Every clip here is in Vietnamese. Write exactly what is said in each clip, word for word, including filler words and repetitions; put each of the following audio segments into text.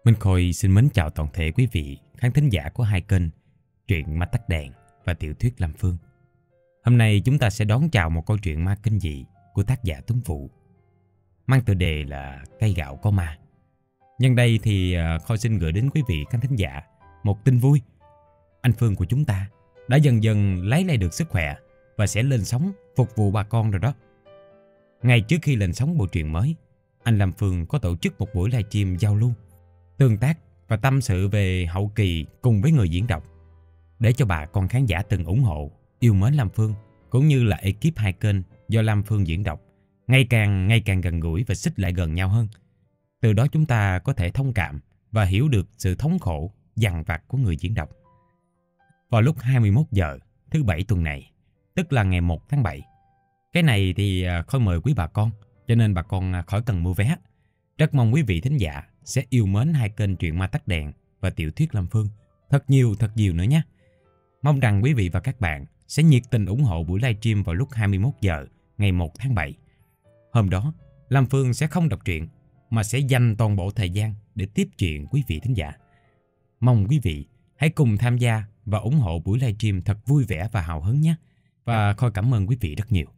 Minh Khôi xin mến chào toàn thể quý vị khán thính giả của hai kênh Truyện Ma Tắc Đèn và Tiểu thuyết Lam Phương. Hôm nay chúng ta sẽ đón chào một câu chuyện ma kinh dị của tác giả Tuấn Vũ, mang tựa đề là Cây Gạo Có Ma. Nhân đây thì Khôi xin gửi đến quý vị khán thính giả một tin vui. Anh Phương của chúng ta đã dần dần lấy lại được sức khỏe và sẽ lên sóng phục vụ bà con rồi đó. Ngay trước khi lên sóng bộ truyện mới, anh Lam Phương có tổ chức một buổi livestream giao lưu, tương tác và tâm sự về hậu kỳ cùng với người diễn đọc, để cho bà con khán giả từng ủng hộ, yêu mến Lam Phương cũng như là ekip hai kênh do Lam Phương diễn đọc ngày càng ngày càng gần gũi và xích lại gần nhau hơn. Từ đó chúng ta có thể thông cảm và hiểu được sự thống khổ dằn vặt của người diễn đọc. Vào lúc hai mươi mốt giờ thứ bảy tuần này, tức là ngày một tháng bảy. Cái này thì Khôi mời quý bà con, cho nên bà con khỏi cần mua vé. Rất mong quý vị thính giả sẽ yêu mến hai kênh Truyện Ma Tắc Đèn và Tiểu thuyết Lam Phương thật nhiều thật nhiều nữa nhé. Mong rằng quý vị và các bạn sẽ nhiệt tình ủng hộ buổi livestream vào lúc hai mươi mốt giờ ngày một tháng bảy. Hôm đó, Lam Phương sẽ không đọc truyện mà sẽ dành toàn bộ thời gian để tiếp chuyện quý vị thính giả. Mong quý vị hãy cùng tham gia và ủng hộ buổi livestream thật vui vẻ và hào hứng nhé. Và Khôi cảm ơn quý vị rất nhiều.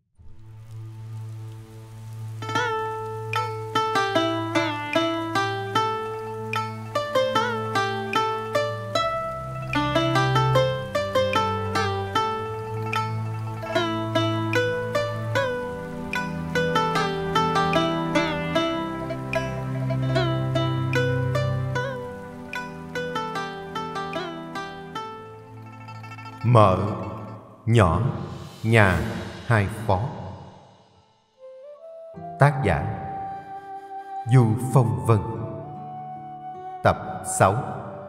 Mở nhỏ nhà hai phó. Tác giả Du Phong Vân. Tập sáu.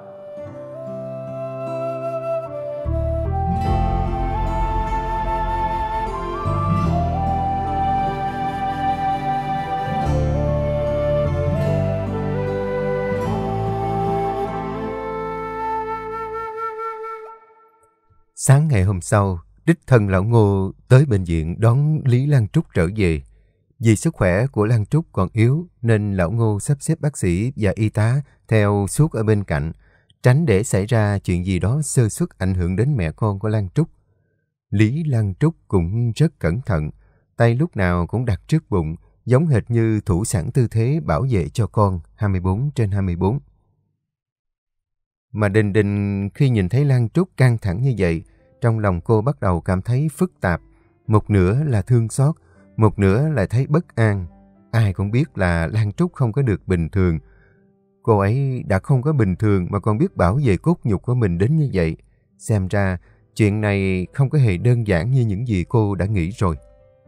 Sáng ngày hôm sau, đích thân lão Ngô tới bệnh viện đón Lý Lan Trúc trở về. Vì sức khỏe của Lan Trúc còn yếu nên lão Ngô sắp xếp bác sĩ và y tá theo suốt ở bên cạnh, tránh để xảy ra chuyện gì đó sơ suất ảnh hưởng đến mẹ con của Lan Trúc. Lý Lan Trúc cũng rất cẩn thận, tay lúc nào cũng đặt trước bụng, giống hệt như thủ sẵn tư thế bảo vệ cho con hai mươi bốn trên hai mươi bốn. Mà Đình Đình khi nhìn thấy Lan Trúc căng thẳng như vậy, trong lòng cô bắt đầu cảm thấy phức tạp. Một nửa là thương xót, một nửa lại thấy bất an. Ai cũng biết là Lan Trúc không có được bình thường. Cô ấy đã không có bình thường mà còn biết bảo vệ cốt nhục của mình đến như vậy. Xem ra chuyện này không có hề đơn giản như những gì cô đã nghĩ rồi.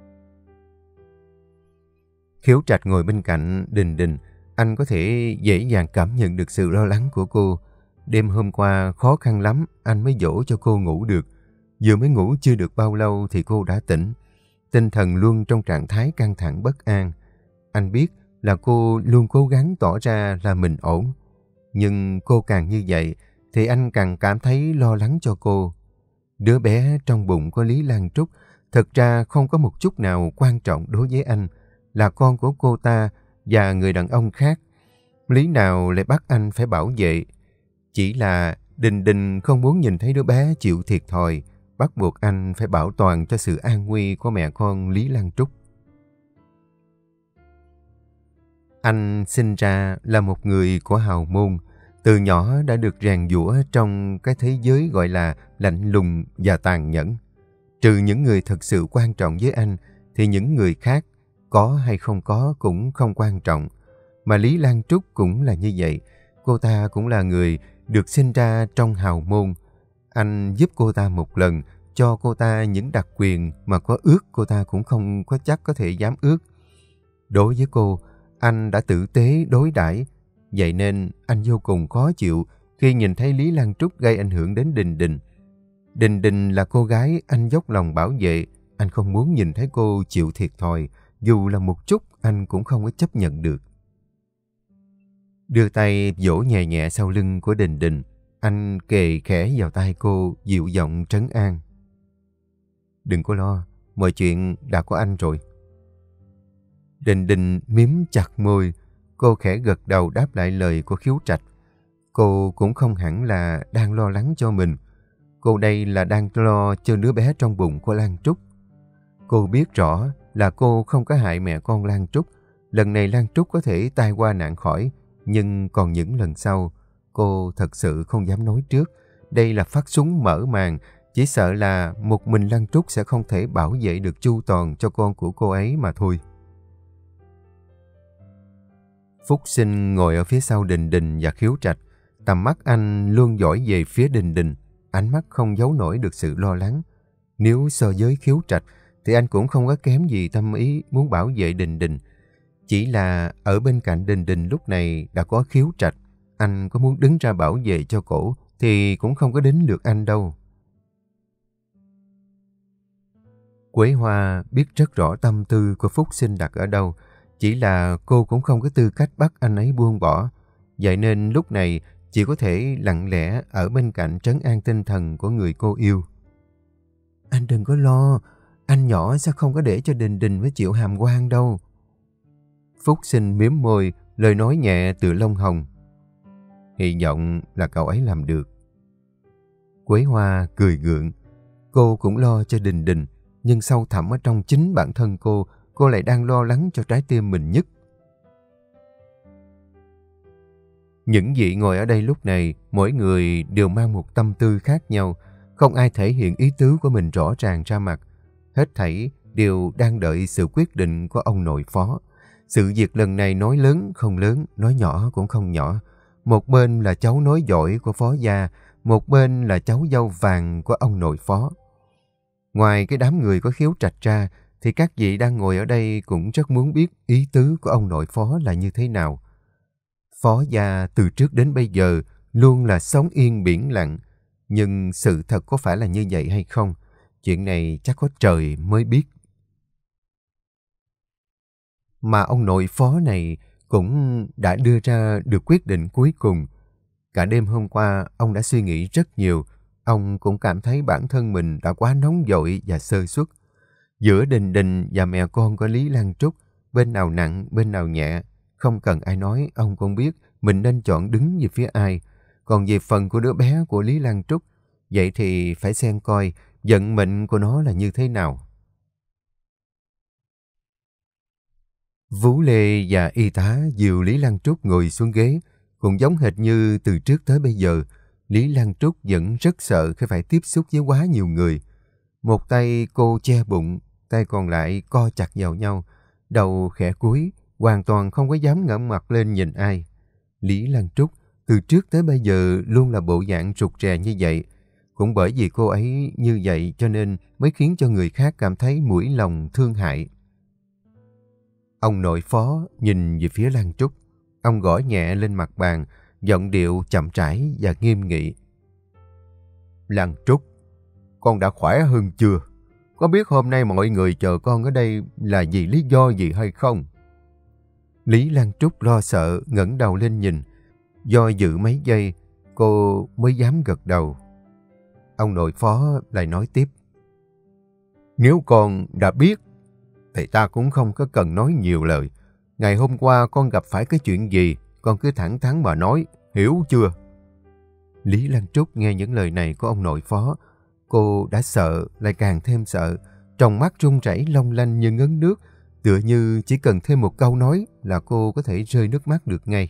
Khiếu Trạch ngồi bên cạnh Đình Đình. Anh có thể dễ dàng cảm nhận được sự lo lắng của cô. Đêm hôm qua khó khăn lắm anh mới dỗ cho cô ngủ được. Vừa mới ngủ chưa được bao lâu thì cô đã tỉnh. Tinh thần luôn trong trạng thái căng thẳng bất an. Anh biết là cô luôn cố gắng tỏ ra là mình ổn. Nhưng cô càng như vậy thì anh càng cảm thấy lo lắng cho cô. Đứa bé trong bụng của Lý Lan Trúc thật ra không có một chút nào quan trọng đối với anh. Là con của cô ta và người đàn ông khác. Lý nào lại bắt anh phải bảo vệ. Chỉ là Đình Đình không muốn nhìn thấy đứa bé chịu thiệt thòi, bắt buộc anh phải bảo toàn cho sự an nguy của mẹ con Lý Lan Trúc. Anh sinh ra là một người của hào môn, từ nhỏ đã được rèn giũa trong cái thế giới gọi là lạnh lùng và tàn nhẫn. Trừ những người thật sự quan trọng với anh, thì những người khác, có hay không có cũng không quan trọng. Mà Lý Lan Trúc cũng là như vậy, cô ta cũng là người được sinh ra trong hào môn. Anh giúp cô ta một lần, cho cô ta những đặc quyền mà có ước cô ta cũng không có chắc có thể dám ước. Đối với cô, anh đã tử tế đối đãi, vậy nên anh vô cùng khó chịu khi nhìn thấy Lý Lan Trúc gây ảnh hưởng đến Đình Đình. Đình Đình là cô gái anh dốc lòng bảo vệ, anh không muốn nhìn thấy cô chịu thiệt thòi, dù là một chút anh cũng không có chấp nhận được. Đưa tay vỗ nhẹ nhẹ sau lưng của Đình Đình, anh kề khẽ vào tai cô, dịu giọng trấn an. Đừng có lo, mọi chuyện đã có anh rồi. Đình Đình miếm chặt môi, Cô khẽ gật đầu đáp lại lời của Khiếu Trạch. Cô cũng không hẳn là đang lo lắng cho mình. Cô đây là đang lo cho đứa bé trong bụng của Lan Trúc. Cô biết rõ là cô không có hại mẹ con Lan Trúc. Lần này Lan Trúc có thể tai qua nạn khỏi, nhưng còn những lần sau, cô thật sự không dám nói trước. Đây là phát súng mở màn, chỉ sợ là một mình Lan Trúc sẽ không thể bảo vệ được chu toàn cho con của cô ấy mà thôi. Phúc Sinh ngồi ở phía sau Đình Đình và Khiếu Trạch. Tầm mắt anh luôn dõi về phía Đình Đình, ánh mắt không giấu nổi được sự lo lắng. Nếu so với Khiếu Trạch thì anh cũng không có kém gì tâm ý muốn bảo vệ Đình Đình. Chỉ là ở bên cạnh Đình Đình lúc này đã có Khiếu Trạch. Anh có muốn đứng ra bảo vệ cho cổ thì cũng không có đến lượt anh đâu. Quế Hoa biết rất rõ tâm tư của Phúc Sinh đặt ở đâu. Chỉ là cô cũng không có tư cách bắt anh ấy buông bỏ. Vậy nên lúc này chỉ có thể lặng lẽ ở bên cạnh trấn an tinh thần của người cô yêu. Anh đừng có lo, anh nhỏ sẽ không có để cho Đình Đình với chịu hàm quan đâu. Phúc Sinh mím môi, lời nói nhẹ từ lông hồng. Hy vọng là cậu ấy làm được. Quế Hoa cười gượng. Cô cũng lo cho Đình Đình, nhưng sâu thẳm ở trong chính bản thân cô, cô lại đang lo lắng cho trái tim mình nhất. Những vị ngồi ở đây lúc này, mỗi người đều mang một tâm tư khác nhau. Không ai thể hiện ý tứ của mình rõ ràng ra mặt. Hết thảy đều đang đợi sự quyết định của ông nội phó. Sự việc lần này nói lớn không lớn, nói nhỏ cũng không nhỏ. Một bên là cháu nối giỏi của phó gia, một bên là cháu dâu vàng của ông nội phó. Ngoài cái đám người có Khiếu Trạch ra, thì các vị đang ngồi ở đây cũng rất muốn biết ý tứ của ông nội phó là như thế nào. Phó gia từ trước đến bây giờ luôn là sóng yên biển lặng. Nhưng sự thật có phải là như vậy hay không? Chuyện này chắc có trời mới biết. Mà ông nội phó này cũng đã đưa ra được quyết định cuối cùng. Cả đêm hôm qua, ông đã suy nghĩ rất nhiều. Ông cũng cảm thấy bản thân mình đã quá nóng vội và sơ suất. Giữa Đình Đình và mẹ con của Lý Lan Trúc, bên nào nặng, bên nào nhẹ. Không cần ai nói, ông cũng biết mình nên chọn đứng về phía ai. Còn về phần của đứa bé của Lý Lan Trúc, vậy thì phải xem coi vận mệnh của nó là như thế nào. Vũ Lê và y tá dìu Lý Lan Trúc ngồi xuống ghế, cũng giống hệt như từ trước tới bây giờ. Lý Lan Trúc vẫn rất sợ khi phải tiếp xúc với quá nhiều người. Một tay cô che bụng, tay còn lại co chặt vào nhau, đầu khẽ cúi, hoàn toàn không có dám ngẩng mặt lên nhìn ai. Lý Lan Trúc từ trước tới bây giờ luôn là bộ dạng rụt rè như vậy. Cũng bởi vì cô ấy như vậy cho nên mới khiến cho người khác cảm thấy mũi lòng thương hại. Ông nội phó nhìn về phía Lan Trúc. Ông gõ nhẹ lên mặt bàn, giọng điệu chậm rãi và nghiêm nghị. Lan Trúc, con đã khỏe hơn chưa? Có biết hôm nay mọi người chờ con ở đây là vì lý do gì hay không? Lý Lan Trúc lo sợ ngẩng đầu lên nhìn. Do dự mấy giây, cô mới dám gật đầu. Ông nội phó lại nói tiếp. Nếu con đã biết, thì ta cũng không có cần nói nhiều lời. Ngày hôm qua con gặp phải cái chuyện gì, con cứ thẳng thắn mà nói, hiểu chưa? Lý Lan Trúc nghe những lời này của ông nội phó. Cô đã sợ, lại càng thêm sợ. Trong mắt run rẩy long lanh như ngấn nước, tựa như chỉ cần thêm một câu nói là cô có thể rơi nước mắt được ngay.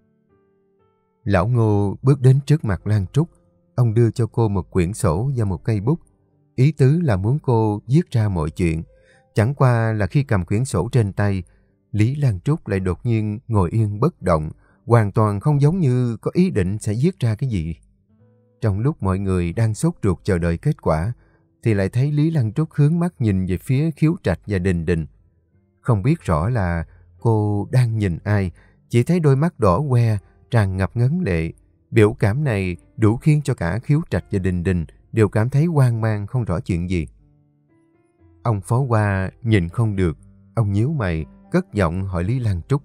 Lão Ngô bước đến trước mặt Lan Trúc. Ông đưa cho cô một quyển sổ và một cây bút. Ý tứ là muốn cô viết ra mọi chuyện. Chẳng qua là khi cầm quyển sổ trên tay, Lý Lan Trúc lại đột nhiên ngồi yên bất động, hoàn toàn không giống như có ý định sẽ viết ra cái gì. Trong lúc mọi người đang sốt ruột chờ đợi kết quả, thì lại thấy Lý Lan Trúc hướng mắt nhìn về phía Khiếu Trạch và Đình Đình. Không biết rõ là cô đang nhìn ai, chỉ thấy đôi mắt đỏ que, tràn ngập ngấn lệ. Biểu cảm này đủ khiến cho cả Khiếu Trạch và Đình Đình đều cảm thấy hoang mang không rõ chuyện gì. Ông phó qua nhìn không được, ông nhíu mày, cất giọng hỏi Lý Lan Trúc.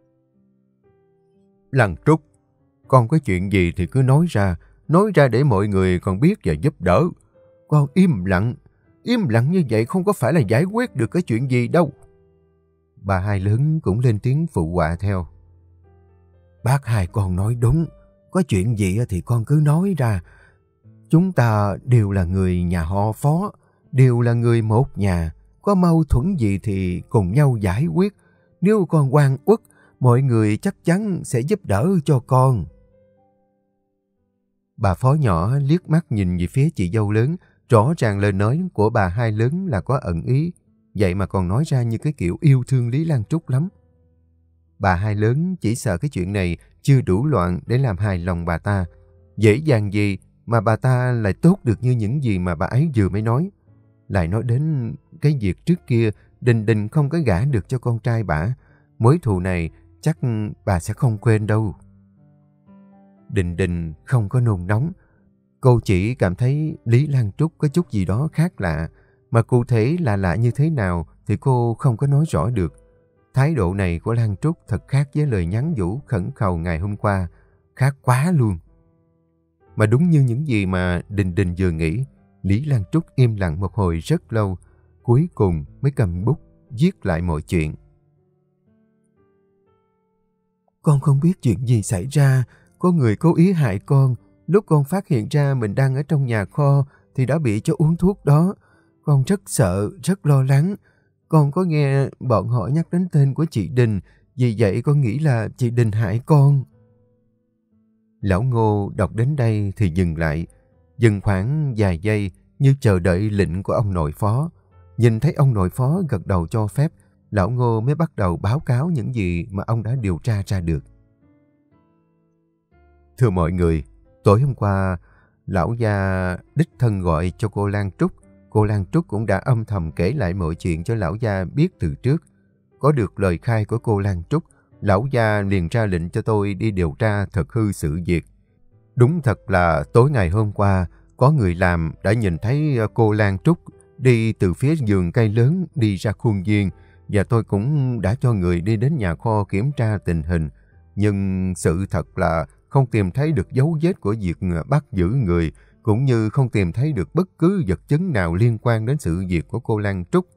Lan Trúc, con có chuyện gì thì cứ nói ra, nói ra để mọi người còn biết và giúp đỡ. Con im lặng, im lặng như vậy không có phải là giải quyết được cái chuyện gì đâu. Bà hai lớn cũng lên tiếng phụ họa theo. Bác hai con nói đúng, có chuyện gì thì con cứ nói ra. Chúng ta đều là người nhà họ Phó, đều là người một nhà, có mâu thuẫn gì thì cùng nhau giải quyết. Nếu con oan uất, mọi người chắc chắn sẽ giúp đỡ cho con. Bà Phó nhỏ liếc mắt nhìn về phía chị dâu lớn, rõ ràng lời nói của bà hai lớn là có ẩn ý, vậy mà còn nói ra như cái kiểu yêu thương Lý Lan Trúc lắm. Bà hai lớn chỉ sợ cái chuyện này chưa đủ loạn để làm hài lòng bà ta. Dễ dàng gì mà bà ta lại tốt được như những gì mà bà ấy vừa mới nói. Lại nói đến cái việc trước kia Đình Đình không có gả được cho con trai bà. Mối thù này chắc bà sẽ không quên đâu. Đình Đình không có nôn nóng. Cô chỉ cảm thấy Lý Lan Trúc có chút gì đó khác lạ. Mà cụ thể là lạ như thế nào thì cô không có nói rõ được. Thái độ này của Lan Trúc thật khác với lời nhắn nhủ khẩn cầu ngày hôm qua. Khác quá luôn. Mà đúng như những gì mà Đình Đình vừa nghĩ, Lý Lan Trúc im lặng một hồi rất lâu, cuối cùng mới cầm bút viết lại mọi chuyện. Con không biết chuyện gì xảy ra, có người cố ý hại con. Lúc con phát hiện ra mình đang ở trong nhà kho thì đã bị cho uống thuốc đó. Con rất sợ, rất lo lắng. Con có nghe bọn họ nhắc đến tên của chị Đình, vì vậy con nghĩ là chị Đình hại con. Lão Ngô đọc đến đây thì dừng lại, dừng khoảng vài giây như chờ đợi lệnh của ông nội phó. Nhìn thấy ông nội phó gật đầu cho phép, Lão Ngô mới bắt đầu báo cáo những gì mà ông đã điều tra ra được. Thưa mọi người, tối hôm qua, lão gia đích thân gọi cho cô Lan Trúc. Cô Lan Trúc cũng đã âm thầm kể lại mọi chuyện cho lão gia biết từ trước. Có được lời khai của cô Lan Trúc, lão gia liền ra lệnh cho tôi đi điều tra thật hư sự việc. Đúng thật là tối ngày hôm qua, có người làm đã nhìn thấy cô Lan Trúc đi từ phía vườn cây lớn đi ra khuôn viên, và tôi cũng đã cho người đi đến nhà kho kiểm tra tình hình. Nhưng sự thật là không tìm thấy được dấu vết của việc bắt giữ người, cũng như không tìm thấy được bất cứ vật chứng nào liên quan đến sự việc của cô Lan Trúc.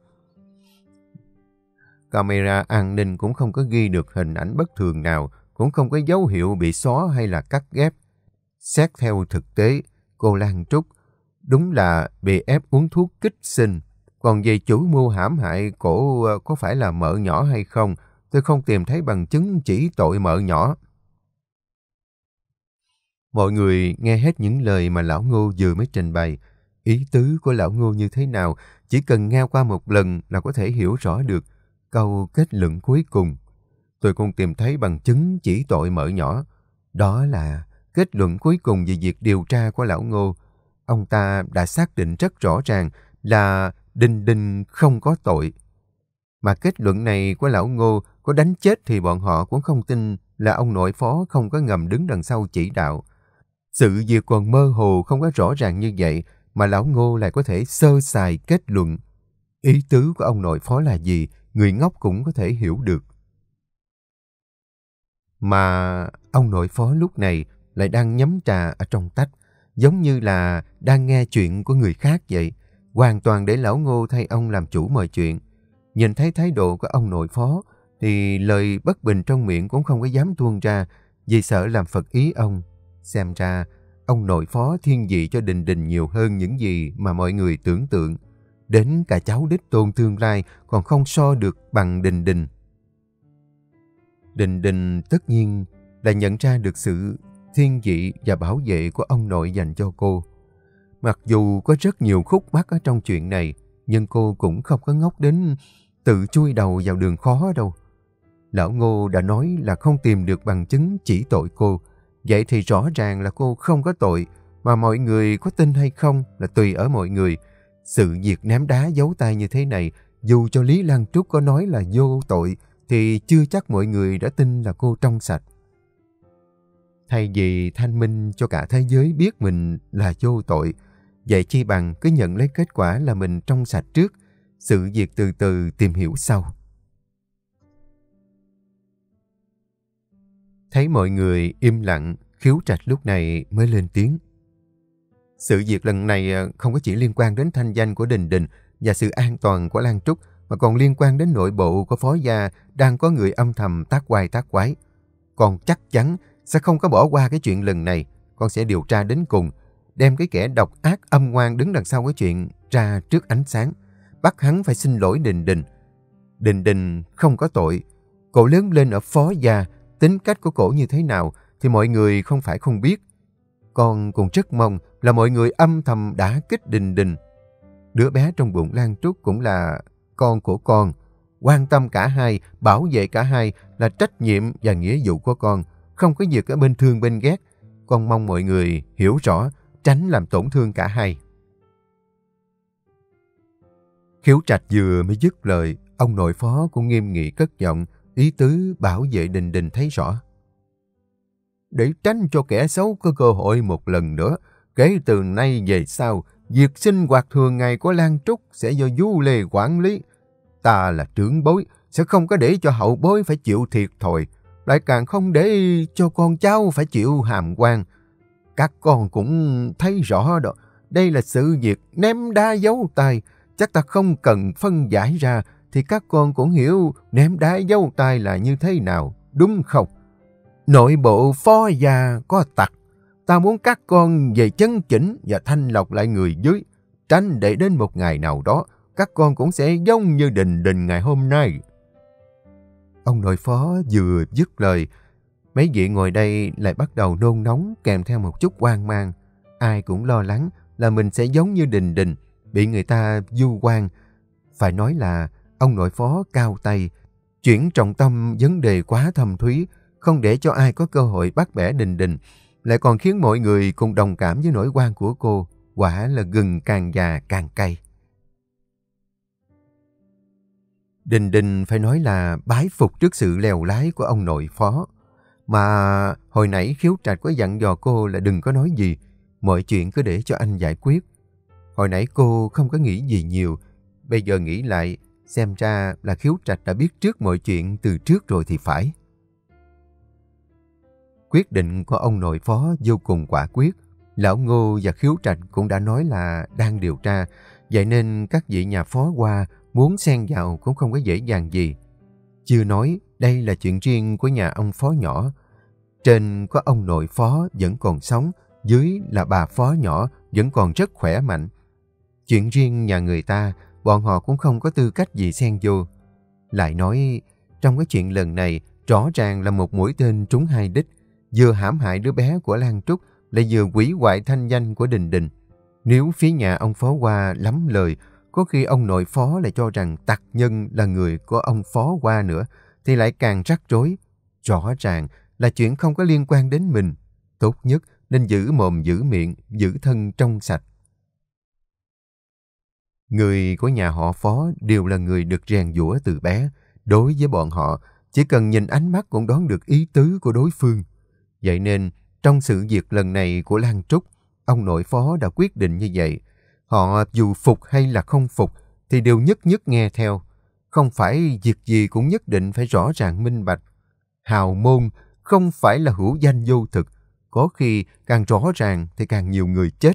Camera an ninh cũng không có ghi được hình ảnh bất thường nào, cũng không có dấu hiệu bị xóa hay là cắt ghép. Xét theo thực tế, cô Lan Trúc đúng là bị ép uống thuốc kích sinh. Còn về chủ mưu hãm hại cổ có phải là mợ nhỏ hay không, tôi không tìm thấy bằng chứng chỉ tội mợ nhỏ. Mọi người nghe hết những lời mà lão Ngô vừa mới trình bày. Ý tứ của lão Ngô như thế nào, chỉ cần nghe qua một lần là có thể hiểu rõ được. Câu kết luận cuối cùng, tôi cũng tìm thấy bằng chứng chỉ tội mợ nhỏ. Đó là kết luận cuối cùng về việc điều tra của lão Ngô. Ông ta đã xác định rất rõ ràng là Đình Đình không có tội. Mà kết luận này của lão Ngô có đánh chết thì bọn họ cũng không tin là ông nội phó không có ngầm đứng đằng sau chỉ đạo. Sự việc còn mơ hồ không có rõ ràng như vậy mà lão Ngô lại có thể sơ sài kết luận. Ý tứ của ông nội phó là gì, người ngốc cũng có thể hiểu được. Mà ông nội phó lúc này lại đang nhấm trà ở trong tách, giống như là đang nghe chuyện của người khác vậy, hoàn toàn để lão Ngô thay ông làm chủ mọi chuyện. Nhìn thấy thái độ của ông nội phó thì lời bất bình trong miệng cũng không có dám tuôn ra, vì sợ làm phật ý ông. Xem ra ông nội phó thiên vị cho Đình Đình nhiều hơn những gì mà mọi người tưởng tượng. Đến cả cháu đích tôn tương lai còn không so được bằng Đình Đình. Đình Đình tất nhiên là nhận ra được sự thiên vị và bảo vệ của ông nội dành cho cô. Mặc dù có rất nhiều khúc mắc ở trong chuyện này, nhưng cô cũng không có ngốc đến tự chui đầu vào đường khó đâu. Lão Ngô đã nói là không tìm được bằng chứng chỉ tội cô. Vậy thì rõ ràng là cô không có tội, mà mọi người có tin hay không là tùy ở mọi người. Sự việc ném đá giấu tay như thế này, dù cho Lý Lan Trúc có nói là vô tội, thì chưa chắc mọi người đã tin là cô trong sạch. Thay vì thanh minh cho cả thế giới biết mình là vô tội, vậy chi bằng cứ nhận lấy kết quả là mình trong sạch trước, sự việc từ từ tìm hiểu sau. Thấy mọi người im lặng, Khiếu Trạch lúc này mới lên tiếng. Sự việc lần này không có chỉ liên quan đến thanh danh của Đình Đình và sự an toàn của Lan Trúc, mà còn liên quan đến nội bộ của Phó gia đang có người âm thầm tác oai tác quái. Con chắc chắn sẽ không có bỏ qua cái chuyện lần này. Con sẽ điều tra đến cùng, đem cái kẻ độc ác âm ngoan đứng đằng sau cái chuyện ra trước ánh sáng. Bắt hắn phải xin lỗi Đình Đình. Đình Đình không có tội. Cổ lớn lên ở Phó gia, tính cách của cổ như thế nào thì mọi người không phải không biết. Con cũng rất mong là mọi người âm thầm đả kích Đình Đình. Đứa bé trong bụng Lan Trúc cũng là con của con. Quan tâm cả hai, bảo vệ cả hai là trách nhiệm và nghĩa vụ của con. Không có việc ở bên thương bên ghét. Con mong mọi người hiểu rõ, tránh làm tổn thương cả hai. Khiếu Trạch vừa mới dứt lời, ông nội phó cũng nghiêm nghị cất giọng, ý tứ bảo vệ Đình Đình thấy rõ. Để tránh cho kẻ xấu có cơ hội một lần nữa, kể từ nay về sau, việc sinh hoạt thường ngày của Lan Trúc sẽ do Du Lê quản lý. Ta là trưởng bối, sẽ không có để cho hậu bối phải chịu thiệt thòi, lại càng không để cho con cháu phải chịu hàm quan. Các con cũng thấy rõ đó, đây là sự việc ném đá giấu tay, chắc ta không cần phân giải ra, thì các con cũng hiểu ném đá giấu tay là như thế nào, đúng không? Nội bộ Phó gia có tặc, ta muốn các con về chấn chỉnh và thanh lọc lại người dưới, tránh để đến một ngày nào đó, các con cũng sẽ giống như Đình Đình ngày hôm nay. Ông nội phó vừa dứt lời, mấy vị ngồi đây lại bắt đầu nôn nóng kèm theo một chút hoang mang. Ai cũng lo lắng là mình sẽ giống như Đình Đình, bị người ta vu oan. Phải nói là ông nội phó cao tay, chuyển trọng tâm vấn đề quá thâm thúy, không để cho ai có cơ hội bắt bẻ Đình Đình, lại còn khiến mọi người cùng đồng cảm với nỗi oan của cô. Quả là gừng càng già càng cay. Đình Đình phải nói là bái phục trước sự lèo lái của ông nội phó. Mà hồi nãy Khiếu Trạch có dặn dò cô là đừng có nói gì, mọi chuyện cứ để cho anh giải quyết. Hồi nãy cô không có nghĩ gì nhiều, bây giờ nghĩ lại, xem ra là Khiếu Trạch đã biết trước mọi chuyện từ trước rồi thì phải. Quyết định của ông nội phó vô cùng quả quyết. Lão Ngô và Khiếu Trạch cũng đã nói là đang điều tra, vậy nên các vị nhà phó qua muốn xen vào cũng không có dễ dàng gì. Chưa nói đây là chuyện riêng của nhà ông phó nhỏ. Trên có ông nội phó vẫn còn sống, dưới là bà phó nhỏ vẫn còn rất khỏe mạnh. Chuyện riêng nhà người ta, bọn họ cũng không có tư cách gì xen vô. Lại nói, trong cái chuyện lần này, rõ ràng là một mũi tên trúng hai đích, vừa hãm hại đứa bé của Lan Trúc, lại vừa hủy hoại thanh danh của Đình Đình. Nếu phía nhà ông phó qua lắm lời, có khi ông nội phó lại cho rằng tặc nhân là người của ông phó qua nữa, thì lại càng rắc rối. Rõ ràng là chuyện không có liên quan đến mình. Tốt nhất nên giữ mồm giữ miệng, giữ thân trong sạch. Người của nhà họ phó đều là người được rèn giũa từ bé. Đối với bọn họ, chỉ cần nhìn ánh mắt cũng đoán được ý tứ của đối phương. Vậy nên, trong sự việc lần này của Lan Trúc, ông nội phó đã quyết định như vậy. Họ dù phục hay là không phục thì đều nhất nhất nghe theo. Không phải việc gì cũng nhất định phải rõ ràng minh bạch. Hào môn không phải là hữu danh vô thực. Có khi càng rõ ràng thì càng nhiều người chết.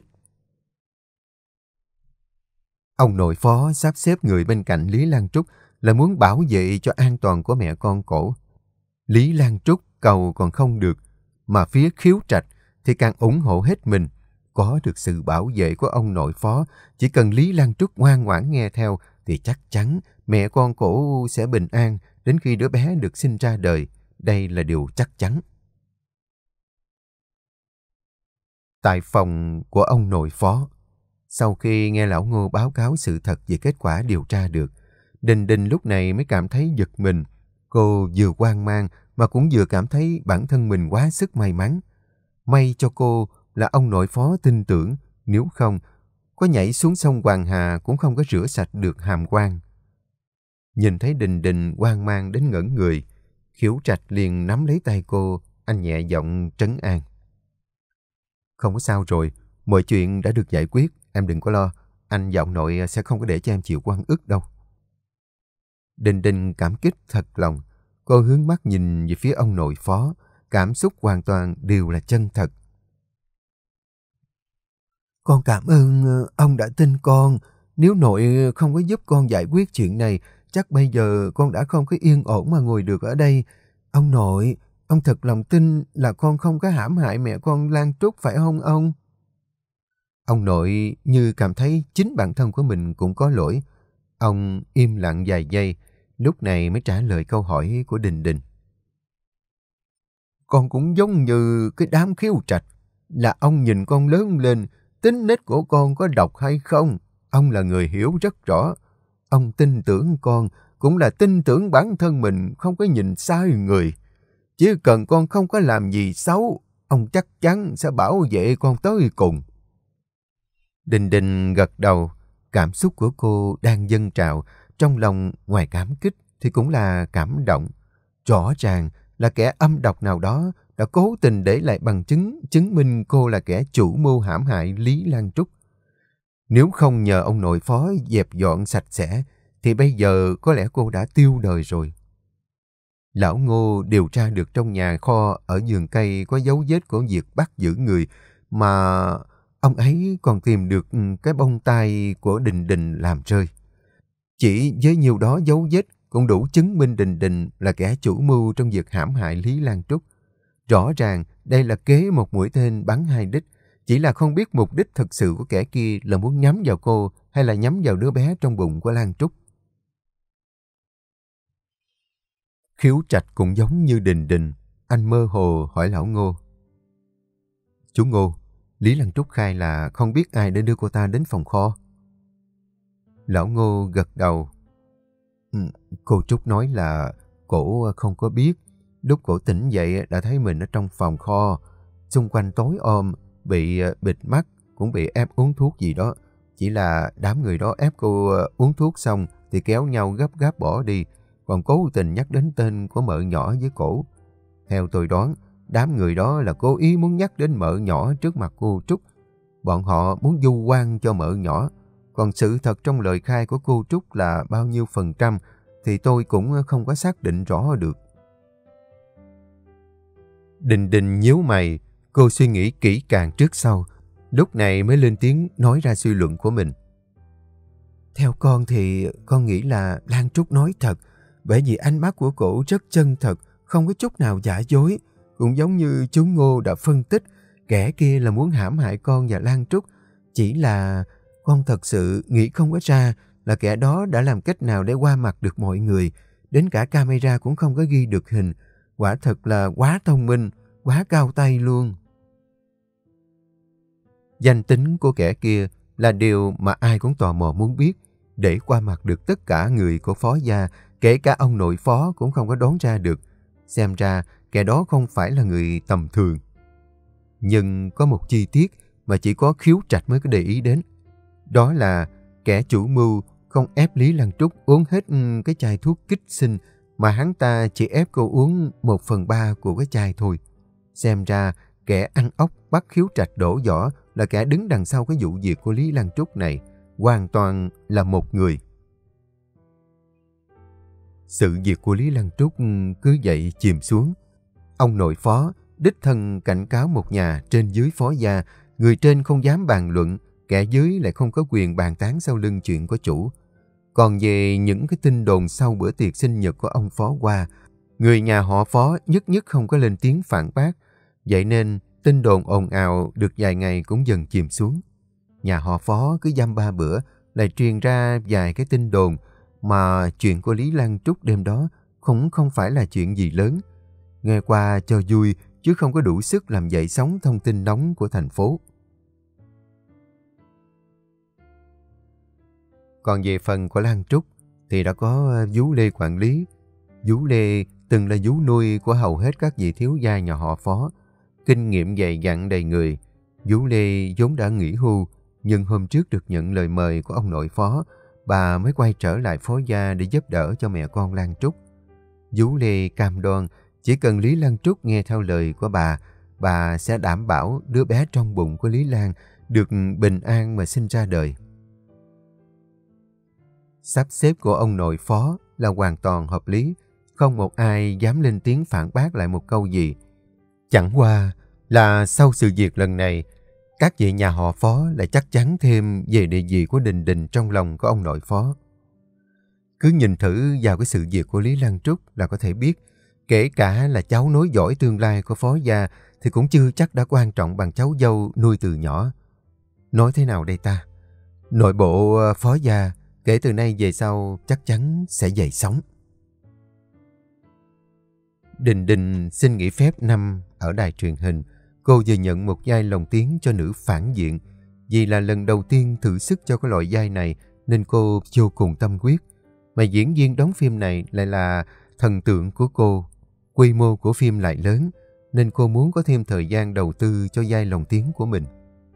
Ông nội phó sắp xếp người bên cạnh Lý Lan Trúc là muốn bảo vệ cho an toàn của mẹ con cổ. Lý Lan Trúc cầu còn không được, mà phía Khiếu Trạch thì càng ủng hộ hết mình. Có được sự bảo vệ của ông nội phó, chỉ cần Lý Lan Trúc ngoan ngoãn nghe theo thì chắc chắn mẹ con cổ sẽ bình an đến khi đứa bé được sinh ra đời. Đây là điều chắc chắn. Tại phòng của ông nội phó, sau khi nghe lão Ngô báo cáo sự thật về kết quả điều tra được, Đình Đình lúc này mới cảm thấy giật mình. Cô vừa hoang mang mà cũng vừa cảm thấy bản thân mình quá sức may mắn. May cho cô là ông nội phó tin tưởng, nếu không, có nhảy xuống sông Hoàng Hà cũng không có rửa sạch được hàm quan. Nhìn thấy Đình Đình hoang mang đến ngẩn người, Khiếu Trạch liền nắm lấy tay cô, anh nhẹ giọng trấn an. Không có sao rồi, mọi chuyện đã được giải quyết, em đừng có lo, anh và ông nội sẽ không có để cho em chịu oan ức đâu. Đình Đình cảm kích thật lòng, cô hướng mắt nhìn về phía ông nội phó, cảm xúc hoàn toàn đều là chân thật. Con cảm ơn ông đã tin con, nếu nội không có giúp con giải quyết chuyện này, chắc bây giờ con đã không có yên ổn mà ngồi được ở đây. Ông nội, ông thật lòng tin là con không có hãm hại mẹ con Lan Trúc phải không ông? Ông nội như cảm thấy chính bản thân của mình cũng có lỗi. Ông im lặng vài giây, lúc này mới trả lời câu hỏi của Đình Đình. Con cũng giống như cái đám Khiếu Trạch, là ông nhìn con lớn lên, tính nết của con có độc hay không, ông là người hiểu rất rõ. Ông tin tưởng con, cũng là tin tưởng bản thân mình không có nhìn sai người. Chỉ cần con không có làm gì xấu, ông chắc chắn sẽ bảo vệ con tới cùng. Đình Đình gật đầu, cảm xúc của cô đang dâng trào, trong lòng ngoài cảm kích thì cũng là cảm động. Rõ ràng là kẻ âm độc nào đó đã cố tình để lại bằng chứng chứng minh cô là kẻ chủ mưu hãm hại Lý Lan Trúc. Nếu không nhờ ông nội phó dẹp dọn sạch sẽ, thì bây giờ có lẽ cô đã tiêu đời rồi. Lão Ngô điều tra được trong nhà kho ở vườn cây có dấu vết của việc bắt giữ người, mà ông ấy còn tìm được cái bông tai của Đình Đình làm rơi. Chỉ với nhiều đó dấu vết cũng đủ chứng minh Đình Đình là kẻ chủ mưu trong việc hãm hại Lý Lan Trúc. Rõ ràng đây là kế một mũi tên bắn hai đích, chỉ là không biết mục đích thực sự của kẻ kia là muốn nhắm vào cô hay là nhắm vào đứa bé trong bụng của Lan Trúc. Khiếu Trạch cũng giống như Đình Đình, anh mơ hồ hỏi lão Ngô. Chú Ngô, Lý Lan Trúc khai là không biết ai đã đưa cô ta đến phòng kho. Lão Ngô gật đầu. Ừ, cô Trúc nói là cổ không có biết. Lúc cổ tỉnh dậy đã thấy mình ở trong phòng kho. Xung quanh tối om, bị bịt mắt, cũng bị ép uống thuốc gì đó. Chỉ là đám người đó ép cô uống thuốc xong thì kéo nhau gấp gáp bỏ đi, còn cố tình nhắc đến tên của mợ nhỏ với cổ. Theo tôi đoán, đám người đó là cố ý muốn nhắc đến mợ nhỏ trước mặt cô Trúc. Bọn họ muốn vu oan cho mợ nhỏ. Còn sự thật trong lời khai của cô Trúc là bao nhiêu phần trăm thì tôi cũng không có xác định rõ được. Đình Đình nhíu mày, cô suy nghĩ kỹ càng trước sau, lúc này mới lên tiếng nói ra suy luận của mình. Theo con thì con nghĩ là Lan Trúc nói thật, bởi vì ánh mắt của cổ rất chân thật, không có chút nào giả dối. Cũng giống như chú Ngô đã phân tích, kẻ kia là muốn hãm hại con và Lan Trúc. Chỉ là con thật sự nghĩ không có ra là kẻ đó đã làm cách nào để qua mặt được mọi người. Đến cả camera cũng không có ghi được hình. Quả thật là quá thông minh, quá cao tay luôn. Danh tính của kẻ kia là điều mà ai cũng tò mò muốn biết. Để qua mặt được tất cả người của Phó gia, kể cả ông nội Phó cũng không có đoán ra được. Xem ra kẻ đó không phải là người tầm thường. Nhưng có một chi tiết mà chỉ có Khiếu Trạch mới có để ý đến. Đó là kẻ chủ mưu không ép Lý Lan Trúc uống hết cái chai thuốc kích sinh, mà hắn ta chỉ ép cô uống một phần ba của cái chai thôi. Xem ra kẻ ăn ốc bắt Khiếu Trạch đổ vỏ là kẻ đứng đằng sau cái vụ việc của Lý Lan Trúc này, hoàn toàn là một người. Sự việc của Lý Lan Trúc cứ vậy chìm xuống. Ông nội Phó đích thân cảnh cáo một nhà trên dưới Phó gia, người trên không dám bàn luận, kẻ dưới lại không có quyền bàn tán sau lưng chuyện của chủ. Còn về những cái tin đồn sau bữa tiệc sinh nhật của ông Phó qua, người nhà họ Phó nhất nhất không có lên tiếng phản bác. Vậy nên tin đồn ồn ào được vài ngày cũng dần chìm xuống. Nhà họ Phó cứ dăm ba bữa lại truyền ra vài cái tin đồn, mà chuyện của Lý Lan Trúc đêm đó cũng không phải là chuyện gì lớn. Nghe qua cho vui chứ không có đủ sức làm dậy sóng thông tin nóng của thành phố. Còn về phần của Lan Trúc thì đã có vú Lê quản lý. Vú Lê từng là vú nuôi của hầu hết các vị thiếu gia nhà họ Phó. Kinh nghiệm dày dặn đầy người. Vú Lê vốn đã nghỉ hưu, nhưng hôm trước được nhận lời mời của ông nội Phó, bà mới quay trở lại Phó gia để giúp đỡ cho mẹ con Lan Trúc. Vú Lê cam đoan chỉ cần Lý Lan Trúc nghe theo lời của bà, bà sẽ đảm bảo đứa bé trong bụng của Lý Lan được bình an mà sinh ra đời. Sắp xếp của ông nội Phó là hoàn toàn hợp lý, không một ai dám lên tiếng phản bác lại một câu gì. Chẳng qua là sau sự việc lần này, các vị nhà họ Phó lại chắc chắn thêm về địa vị của Đình Đình trong lòng của ông nội Phó. Cứ nhìn thử vào cái sự việc của Lý Lan Trúc là có thể biết, Kể cả là cháu nối dõi tương lai của phó gia thì cũng chưa chắc đã quan trọng bằng cháu dâu nuôi từ nhỏ. Nói thế nào đây ta? Nội bộ phó gia kể từ nay về sau chắc chắn sẽ dậy sóng. Đình Đình xin nghỉ phép năm ở đài truyền hình. Cô vừa nhận một vai lồng tiếng cho nữ phản diện. Vì là lần đầu tiên thử sức cho cái loại vai này nên cô vô cùng tâm huyết. Mà diễn viên đóng phim này lại là thần tượng của cô. Quy mô của phim lại lớn nên cô muốn có thêm thời gian đầu tư cho vai lồng tiếng của mình.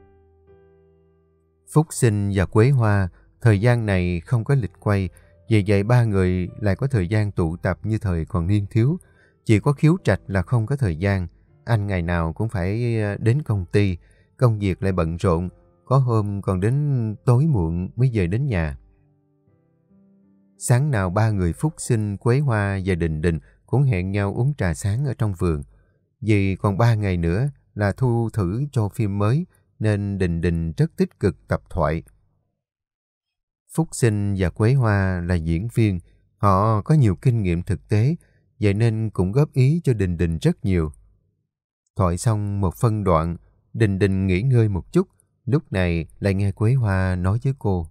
Phúc Sinh và Quế Hoa thời gian này không có lịch quay, vì vậy ba người lại có thời gian tụ tập như thời còn niên thiếu. Chỉ có Khiếu Trạch là không có thời gian. Anh ngày nào cũng phải đến công ty, công việc lại bận rộn, có hôm còn đến tối muộn mới về đến nhà. Sáng nào ba người Phúc Sinh, Quế Hoa và Đình Đình cũng hẹn nhau uống trà sáng ở trong vườn. Vì còn ba ngày nữa là thu thử cho phim mới nên Đình Đình rất tích cực tập thoại. Phúc Sinh và Quế Hoa là diễn viên, họ có nhiều kinh nghiệm thực tế, vậy nên cũng góp ý cho Đình Đình rất nhiều. Thoại xong một phân đoạn, Đình Đình nghỉ ngơi một chút, lúc này lại nghe Quế Hoa nói với cô.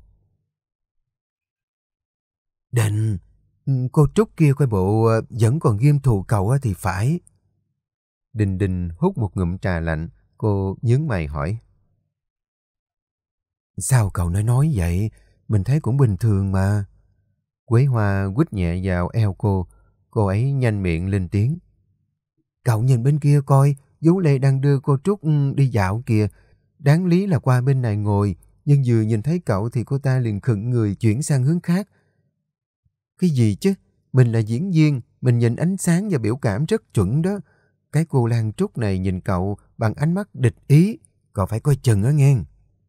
Đình, cô Trúc kia coi bộ vẫn còn ghim thù cậu thì phải. Đình Đình hút một ngụm trà lạnh, cô nhướng mày hỏi. Sao cậu nói nói vậy? Mình thấy cũng bình thường mà. Quế Hoa quýt nhẹ vào eo cô, cô ấy nhanh miệng lên tiếng. Cậu nhìn bên kia coi, Vú Lê đang đưa cô Trúc đi dạo kìa. Đáng lý là qua bên này ngồi, nhưng vừa nhìn thấy cậu thì cô ta liền khựng người chuyển sang hướng khác. Cái gì chứ? Mình là diễn viên, mình nhìn ánh sáng và biểu cảm rất chuẩn đó. Cái cô Lan Trúc này nhìn cậu bằng ánh mắt địch ý, cậu phải coi chừng á nghe.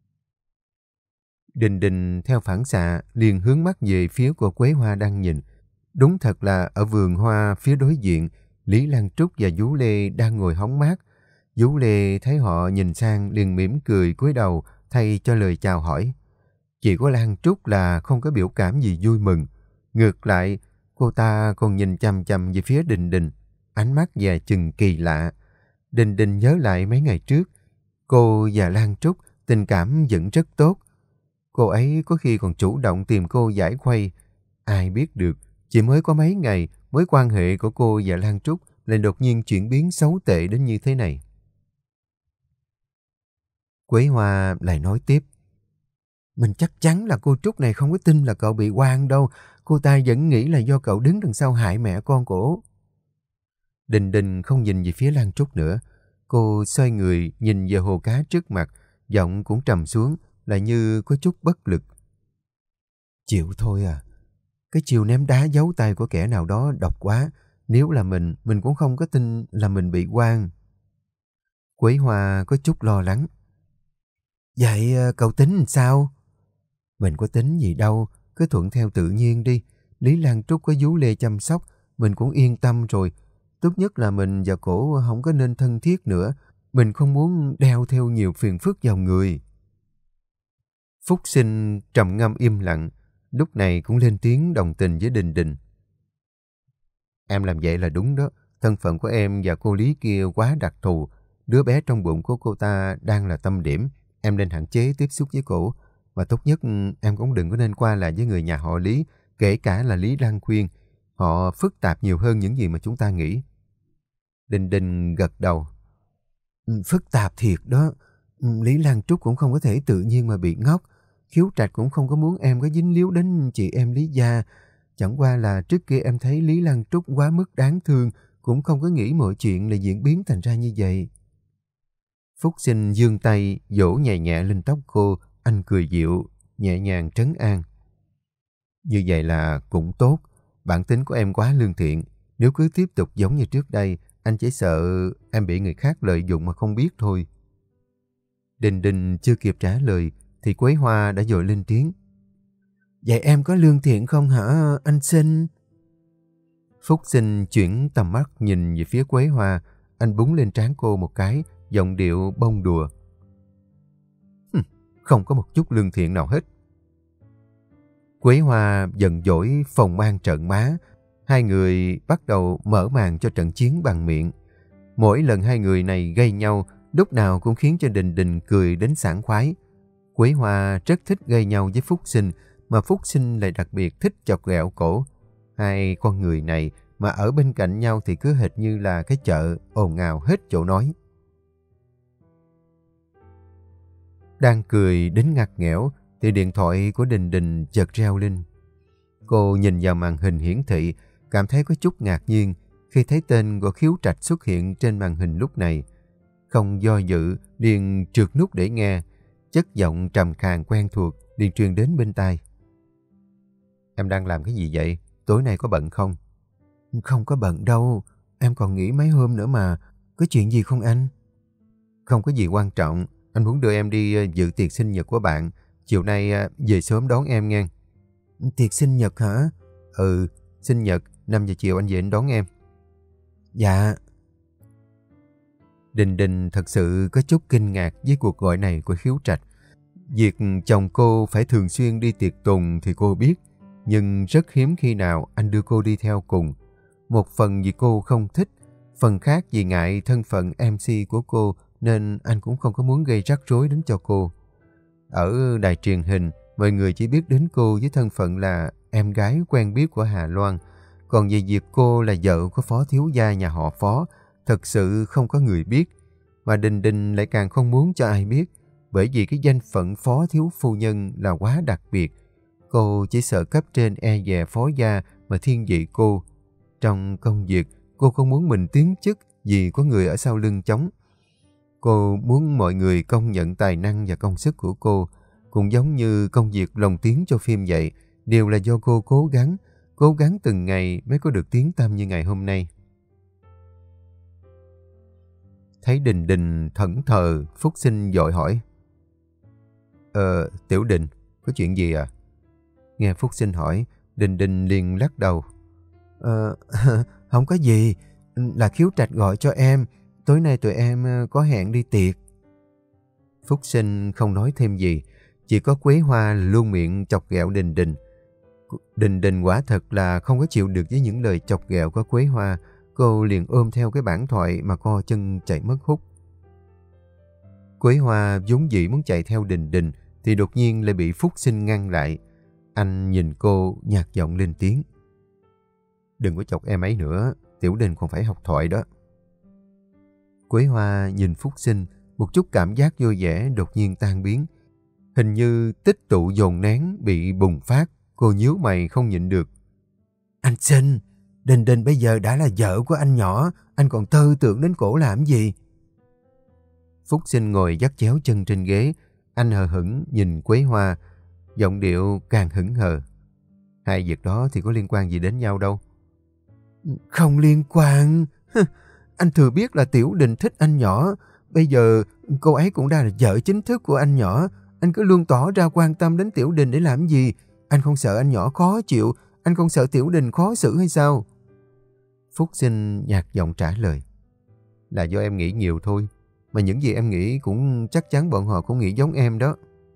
Đình Đình theo phản xạ liền hướng mắt về phía của Quế Hoa đang nhìn. Đúng thật là ở vườn hoa phía đối diện, Lý Lan Trúc và Vú Lê đang ngồi hóng mát. Vú Lê thấy họ nhìn sang liền mỉm cười cúi đầu thay cho lời chào hỏi. Chỉ có Lan Trúc là không có biểu cảm gì vui mừng. Ngược lại, cô ta còn nhìn chằm chằm về phía Đình Đình, ánh mắt dè chừng kỳ lạ. Đình Đình nhớ lại mấy ngày trước, cô và Lan Trúc tình cảm vẫn rất tốt. Cô ấy có khi còn chủ động tìm cô giải khuây. Ai biết được, chỉ mới có mấy ngày, mối quan hệ của cô và Lan Trúc lại đột nhiên chuyển biến xấu tệ đến như thế này. Quế Hoa lại nói tiếp. Mình chắc chắn là cô Trúc này không có tin là cậu bị oan đâu. Cô ta vẫn nghĩ là do cậu đứng đằng sau hại mẹ con cổ. Đình Đình không nhìn về phía Lan Trúc nữa. Cô xoay người nhìn về hồ cá trước mặt, giọng cũng trầm xuống, lại như có chút bất lực. Chịu thôi à. Cái chiều ném đá giấu tay của kẻ nào đó độc quá. Nếu là mình, mình cũng không có tin là mình bị oan. Quế Hoa có chút lo lắng. Vậy cậu tính sao? Mình có tính gì đâu, cứ thuận theo tự nhiên đi. Lý Lan Trúc có Vú Lê chăm sóc, mình cũng yên tâm rồi. Tốt nhất là mình và cổ không có nên thân thiết nữa. Mình không muốn đeo theo nhiều phiền phức vào người. Phúc Sinh trầm ngâm im lặng, lúc này cũng lên tiếng đồng tình với Đình Đình. Em làm vậy là đúng đó. Thân phận của em và cô Lý kia quá đặc thù. Đứa bé trong bụng của cô ta đang là tâm điểm. Em nên hạn chế tiếp xúc với cổ. Và tốt nhất em cũng đừng có nên qua lại với người nhà họ Lý, kể cả là Lý Lan Khuyên. Họ phức tạp nhiều hơn những gì mà chúng ta nghĩ. Đình Đình gật đầu. Phức tạp thiệt đó. Lý Lan Trúc cũng không có thể tự nhiên mà bị ngốc. Khiếu Trạch cũng không có muốn em có dính líu đến chị em Lý gia. Chẳng qua là trước kia em thấy Lý Lan Trúc quá mức đáng thương, cũng không có nghĩ mọi chuyện là diễn biến thành ra như vậy. Phúc Sinh giương tay vỗ nhẹ nhẹ lên tóc cô, anh cười dịu, nhẹ nhàng trấn an. Như vậy là cũng tốt. Bản tính của em quá lương thiện. Nếu cứ tiếp tục giống như trước đây, anh chỉ sợ em bị người khác lợi dụng mà không biết thôi. Đình Đình chưa kịp trả lời thì Quế Hoa đã dội lên tiếng. Vậy em có lương thiện không hả anh Sinh? Phúc Sinh chuyển tầm mắt nhìn về phía Quế Hoa. Anh búng lên trán cô một cái, giọng điệu bông đùa. Không có một chút lương thiện nào hết. Quế Hoa giận dỗi phồng mang trợn má. hai người bắt đầu mở màn cho trận chiến bằng miệng. Mỗi lần hai người này gây nhau, lúc nào cũng khiến cho Đình Đình cười đến sảng khoái. Quế Hoa rất thích gây nhau với Phúc Sinh, mà Phúc Sinh lại đặc biệt thích chọc ghẹo cổ. Hai con người này mà ở bên cạnh nhau thì cứ hệt như là cái chợ, ồn ào hết chỗ nói. Đang cười đến ngặt nghẽo thì điện thoại của Đình Đình chợt reo lên. Cô nhìn vào màn hình hiển thị, cảm thấy có chút ngạc nhiên khi thấy tên của Khiếu Trạch xuất hiện trên màn hình lúc này. Không do dự, liền trượt nút để nghe. Chất giọng trầm khàn quen thuộc liền truyền đến bên tai. Em đang làm cái gì vậy? Tối nay có bận không? Không có bận đâu, em còn nghỉ mấy hôm nữa mà. Có chuyện gì không anh? Không có gì quan trọng, anh muốn đưa em đi dự tiệc sinh nhật của bạn. Chiều nay về sớm đón em nghe. Tiệc sinh nhật hả? Ừ, sinh nhật, năm giờ chiều anh về anh đón em. Dạ. Đình Đình thật sự có chút kinh ngạc với cuộc gọi này của Khiếu Trạch. Việc chồng cô phải thường xuyên đi tiệc tùng thì cô biết, nhưng rất hiếm khi nào anh đưa cô đi theo cùng. Một phần vì cô không thích, phần khác vì ngại thân phận em xê của cô nên anh cũng không có muốn gây rắc rối đến cho cô. Ở đài truyền hình, mọi người chỉ biết đến cô với thân phận là em gái quen biết của Hà Loan. Còn về việc cô là vợ của phó thiếu gia nhà họ Phó, thật sự không có người biết. Mà Đình Đình lại càng không muốn cho ai biết, bởi vì cái danh phận phó thiếu phu nhân là quá đặc biệt. Cô chỉ sợ cấp trên e dè phó gia mà thiên vị cô. Trong công việc, cô không muốn mình tiến chức vì có người ở sau lưng chống. Cô muốn mọi người công nhận tài năng và công sức của cô, cũng giống như công việc lồng tiếng cho phim vậy, đều là do cô cố gắng, cố gắng từng ngày mới có được tiếng tăm như ngày hôm nay. Thấy Đình Đình thẫn thờ, Phúc Sinh vội hỏi. Ờ, Tiểu Đình, có chuyện gì à? Nghe Phúc Sinh hỏi, Đình Đình liền lắc đầu. Ờ, không có gì, là Khiếu Trạch gọi cho em, tối nay tụi em có hẹn đi tiệc. Phúc Sinh không nói thêm gì, chỉ có Quế Hoa luôn miệng chọc ghẹo Đình Đình. Đình Đình quả thật là không có chịu được với những lời chọc ghẹo của Quế Hoa, cô liền ôm theo cái bản thoại mà co chân chạy mất hút. Quế Hoa vốn dĩ muốn chạy theo Đình Đình thì đột nhiên lại bị Phúc Sinh ngăn lại. Anh nhìn cô nhạt giọng lên tiếng. Đừng có chọc em ấy nữa, Tiểu Đình còn phải học thoại đó. Quế Hoa nhìn Phúc Sinh, một chút cảm giác vui vẻ đột nhiên tan biến. Hình như tích tụ dồn nén bị bùng phát, cô nhíu mày không nhịn được. Anh Sinh, Đình Đình bây giờ đã là vợ của anh nhỏ, anh còn tơ tưởng đến cổ làm gì? Phúc Sinh ngồi dắt chéo chân trên ghế, anh hờ hững nhìn Quế Hoa, giọng điệu càng hững hờ. Hai việc đó thì có liên quan gì đến nhau đâu. Không liên quan. Anh thừa biết là Tiểu Đình thích anh nhỏ, bây giờ cô ấy cũng đã là vợ chính thức của anh nhỏ. Anh cứ luôn tỏ ra quan tâm đến Tiểu Đình để làm gì? Anh không sợ anh nhỏ khó chịu, anh không sợ Tiểu Đình khó xử hay sao? Phúc Sinh nhạt giọng trả lời. Là do em nghĩ nhiều thôi, mà những gì em nghĩ cũng chắc chắn bọn họ cũng nghĩ giống em đó.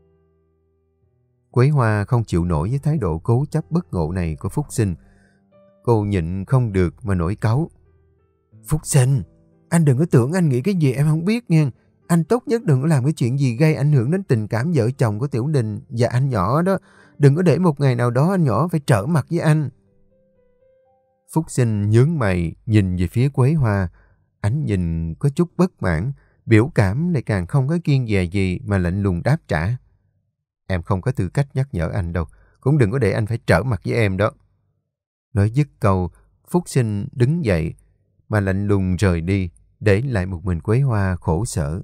Quế Hoa không chịu nổi với thái độ cố chấp bất ngộ này của Phúc Sinh. Cô nhịn không được mà nổi cáu. Phúc Sinh, anh đừng có tưởng anh nghĩ cái gì em không biết nha. Anh tốt nhất đừng có làm cái chuyện gì gây ảnh hưởng đến tình cảm vợ chồng của Tiểu Đình và anh nhỏ đó. Đừng có để một ngày nào đó anh nhỏ phải trở mặt với anh. Phúc Sinh nhướng mày nhìn về phía Quế Hoa. Ánh nhìn có chút bất mãn, biểu cảm lại càng không có kiêng dè gì mà lạnh lùng đáp trả. Em không có tư cách nhắc nhở anh đâu, cũng đừng có để anh phải trở mặt với em đó. Nói dứt câu, Phúc Sinh đứng dậy mà lạnh lùng rời đi, để lại một mình Quế Hoa khổ sở.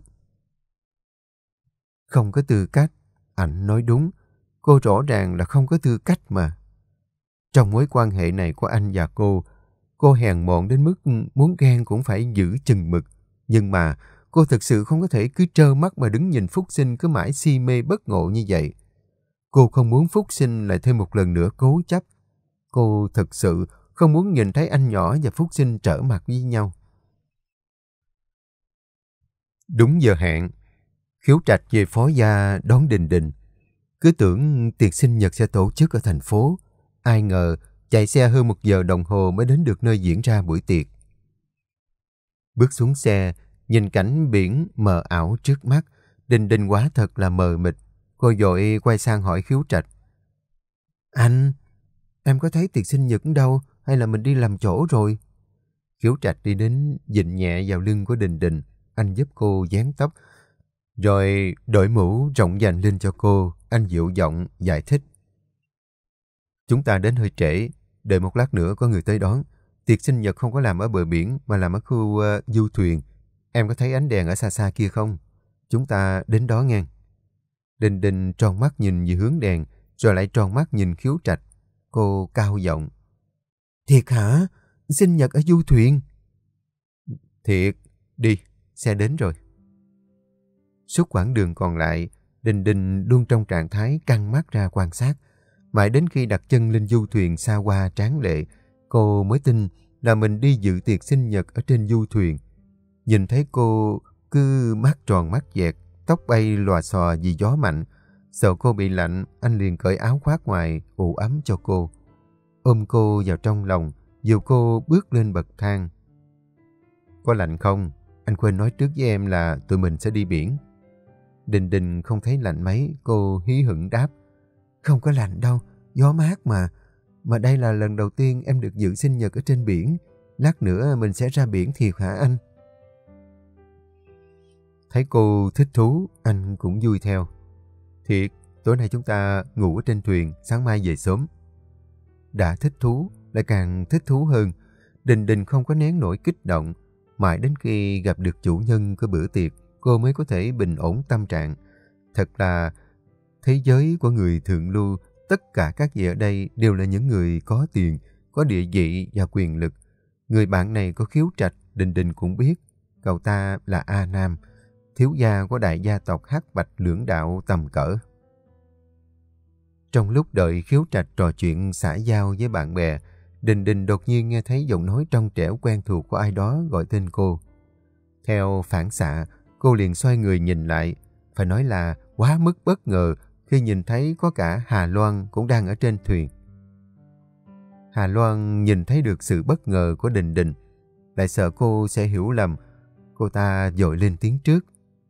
Không có tư cách, anh nói đúng, cô rõ ràng là không có tư cách mà. Trong mối quan hệ này của anh và cô, cô hèn mọn đến mức muốn ghen cũng phải giữ chừng mực. Nhưng mà cô thực sự không có thể cứ trơ mắt mà đứng nhìn Phúc Sinh cứ mãi si mê bất ngộ như vậy. Cô không muốn Phúc Sinh lại thêm một lần nữa cố chấp. Cô thực sự không muốn nhìn thấy anh nhỏ và Phúc Sinh trở mặt với nhau. Đúng giờ hẹn, Khiếu Trạch về phó gia đón Đình Đình. Cứ tưởng tiệc sinh nhật sẽ tổ chức ở thành phố. Ai ngờ Chạy xe hơn một giờ đồng hồ mới đến được nơi diễn ra buổi tiệc. Bước xuống xe, nhìn cảnh biển mờ ảo trước mắt, Đình Đình quá thật là mờ mịt. Cô vội quay sang hỏi Khiếu Trạch. Anh, em có thấy tiệc sinh nhật đâu, hay là mình đi làm chỗ rồi? Khiếu Trạch đi đến dịnh nhẹ vào lưng của Đình Đình. Anh giúp cô dán tóc, rồi đội mũ rộng dành lên cho cô. Anh dịu giọng giải thích. Chúng ta đến hơi trễ, đợi một lát nữa có người tới đón. Tiệc sinh nhật không có làm ở bờ biển mà làm ở khu uh, du thuyền. Em có thấy ánh đèn ở xa xa kia không? Chúng ta đến đó nghe. Đình Đình tròn mắt nhìn về hướng đèn, rồi lại tròn mắt nhìn Khiếu Trạch. Cô cao giọng. Thiệt hả? Sinh nhật ở du thuyền? Thiệt, đi, xe đến rồi. Suốt quãng đường còn lại, Đình Đình luôn trong trạng thái căng mắt ra quan sát. Mãi đến khi đặt chân lên du thuyền xa hoa tráng lệ, cô mới tin là mình đi dự tiệc sinh nhật ở trên du thuyền. Nhìn thấy cô cứ mắt tròn mắt dẹt, tóc bay lòa xòa vì gió mạnh. Sợ cô bị lạnh, anh liền cởi áo khoác ngoài, ủ ấm cho cô. Ôm cô vào trong lòng, dìu cô bước lên bậc thang. Có lạnh không? Anh quên nói trước với em là tụi mình sẽ đi biển. Đình Đình không thấy lạnh mấy, cô hí hửng đáp. Không có lạnh đâu, gió mát mà. Mà đây là lần đầu tiên em được dự sinh nhật ở trên biển. Lát nữa mình sẽ ra biển thiệt hả anh? Thấy cô thích thú, anh cũng vui theo. Thiệt, tối nay chúng ta ngủ ở trên thuyền, sáng mai về sớm. Đã thích thú, lại càng thích thú hơn. Đình Đình không có nén nổi kích động. Mãi đến khi gặp được chủ nhân của bữa tiệc, cô mới có thể bình ổn tâm trạng. Thật là thế giới của người thượng lưu, tất cả các vị ở đây đều là những người có tiền, có địa vị và quyền lực. Người bạn này có Khiếu Trạch, Đình Đình cũng biết. Cậu ta là A Nam, thiếu gia của đại gia tộc Hắc Bạch lưỡng đạo tầm cỡ. Trong lúc đợi Khiếu Trạch trò chuyện xã giao với bạn bè, Đình Đình đột nhiên nghe thấy giọng nói trong trẻo quen thuộc của ai đó gọi tên cô. Theo phản xạ, cô liền xoay người nhìn lại. Phải nói là quá mức bất ngờ khi nhìn thấy có cả Hà Loan cũng đang ở trên thuyền. Hà Loan nhìn thấy được sự bất ngờ của Đình Đình, lại sợ cô sẽ hiểu lầm. Cô ta vội lên tiếng trước.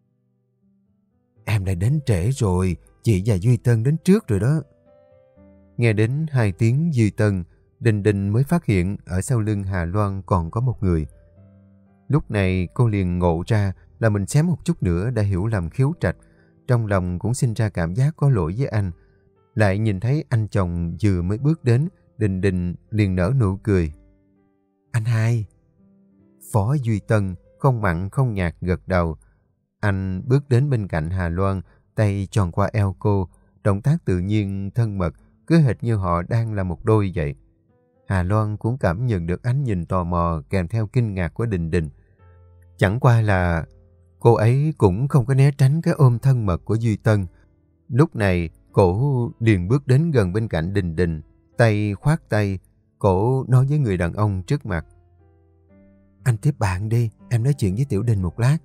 Em đã đến trễ rồi, chị và Duy Tân đến trước rồi đó. Nghe đến hai tiếng Duy Tân, Đình Đình mới phát hiện ở sau lưng Hà Loan còn có một người. Lúc này cô liền ngộ ra là mình xém một chút nữa đã hiểu lầm Khiếu Trạch. Trong lòng cũng sinh ra cảm giác có lỗi với anh. Lại nhìn thấy anh chồng vừa mới bước đến, Đình Đình liền nở nụ cười. Anh hai. Phó Duy Tân không mặn không nhạt gật đầu. Anh bước đến bên cạnh Hà Loan, tay tròn qua eo cô, động tác tự nhiên thân mật, cứ hệt như họ đang là một đôi vậy. Hà Loan cũng cảm nhận được ánh nhìn tò mò kèm theo kinh ngạc của Đình Đình. Chẳng qua là cô ấy cũng không có né tránh cái ôm thân mật của Duy Tân. Lúc này, cổ liền bước đến gần bên cạnh Đình Đình, tay khoác tay, cổ nói với người đàn ông trước mặt. Anh tiếp bạn đi, em nói chuyện với Tiểu Đình một lát.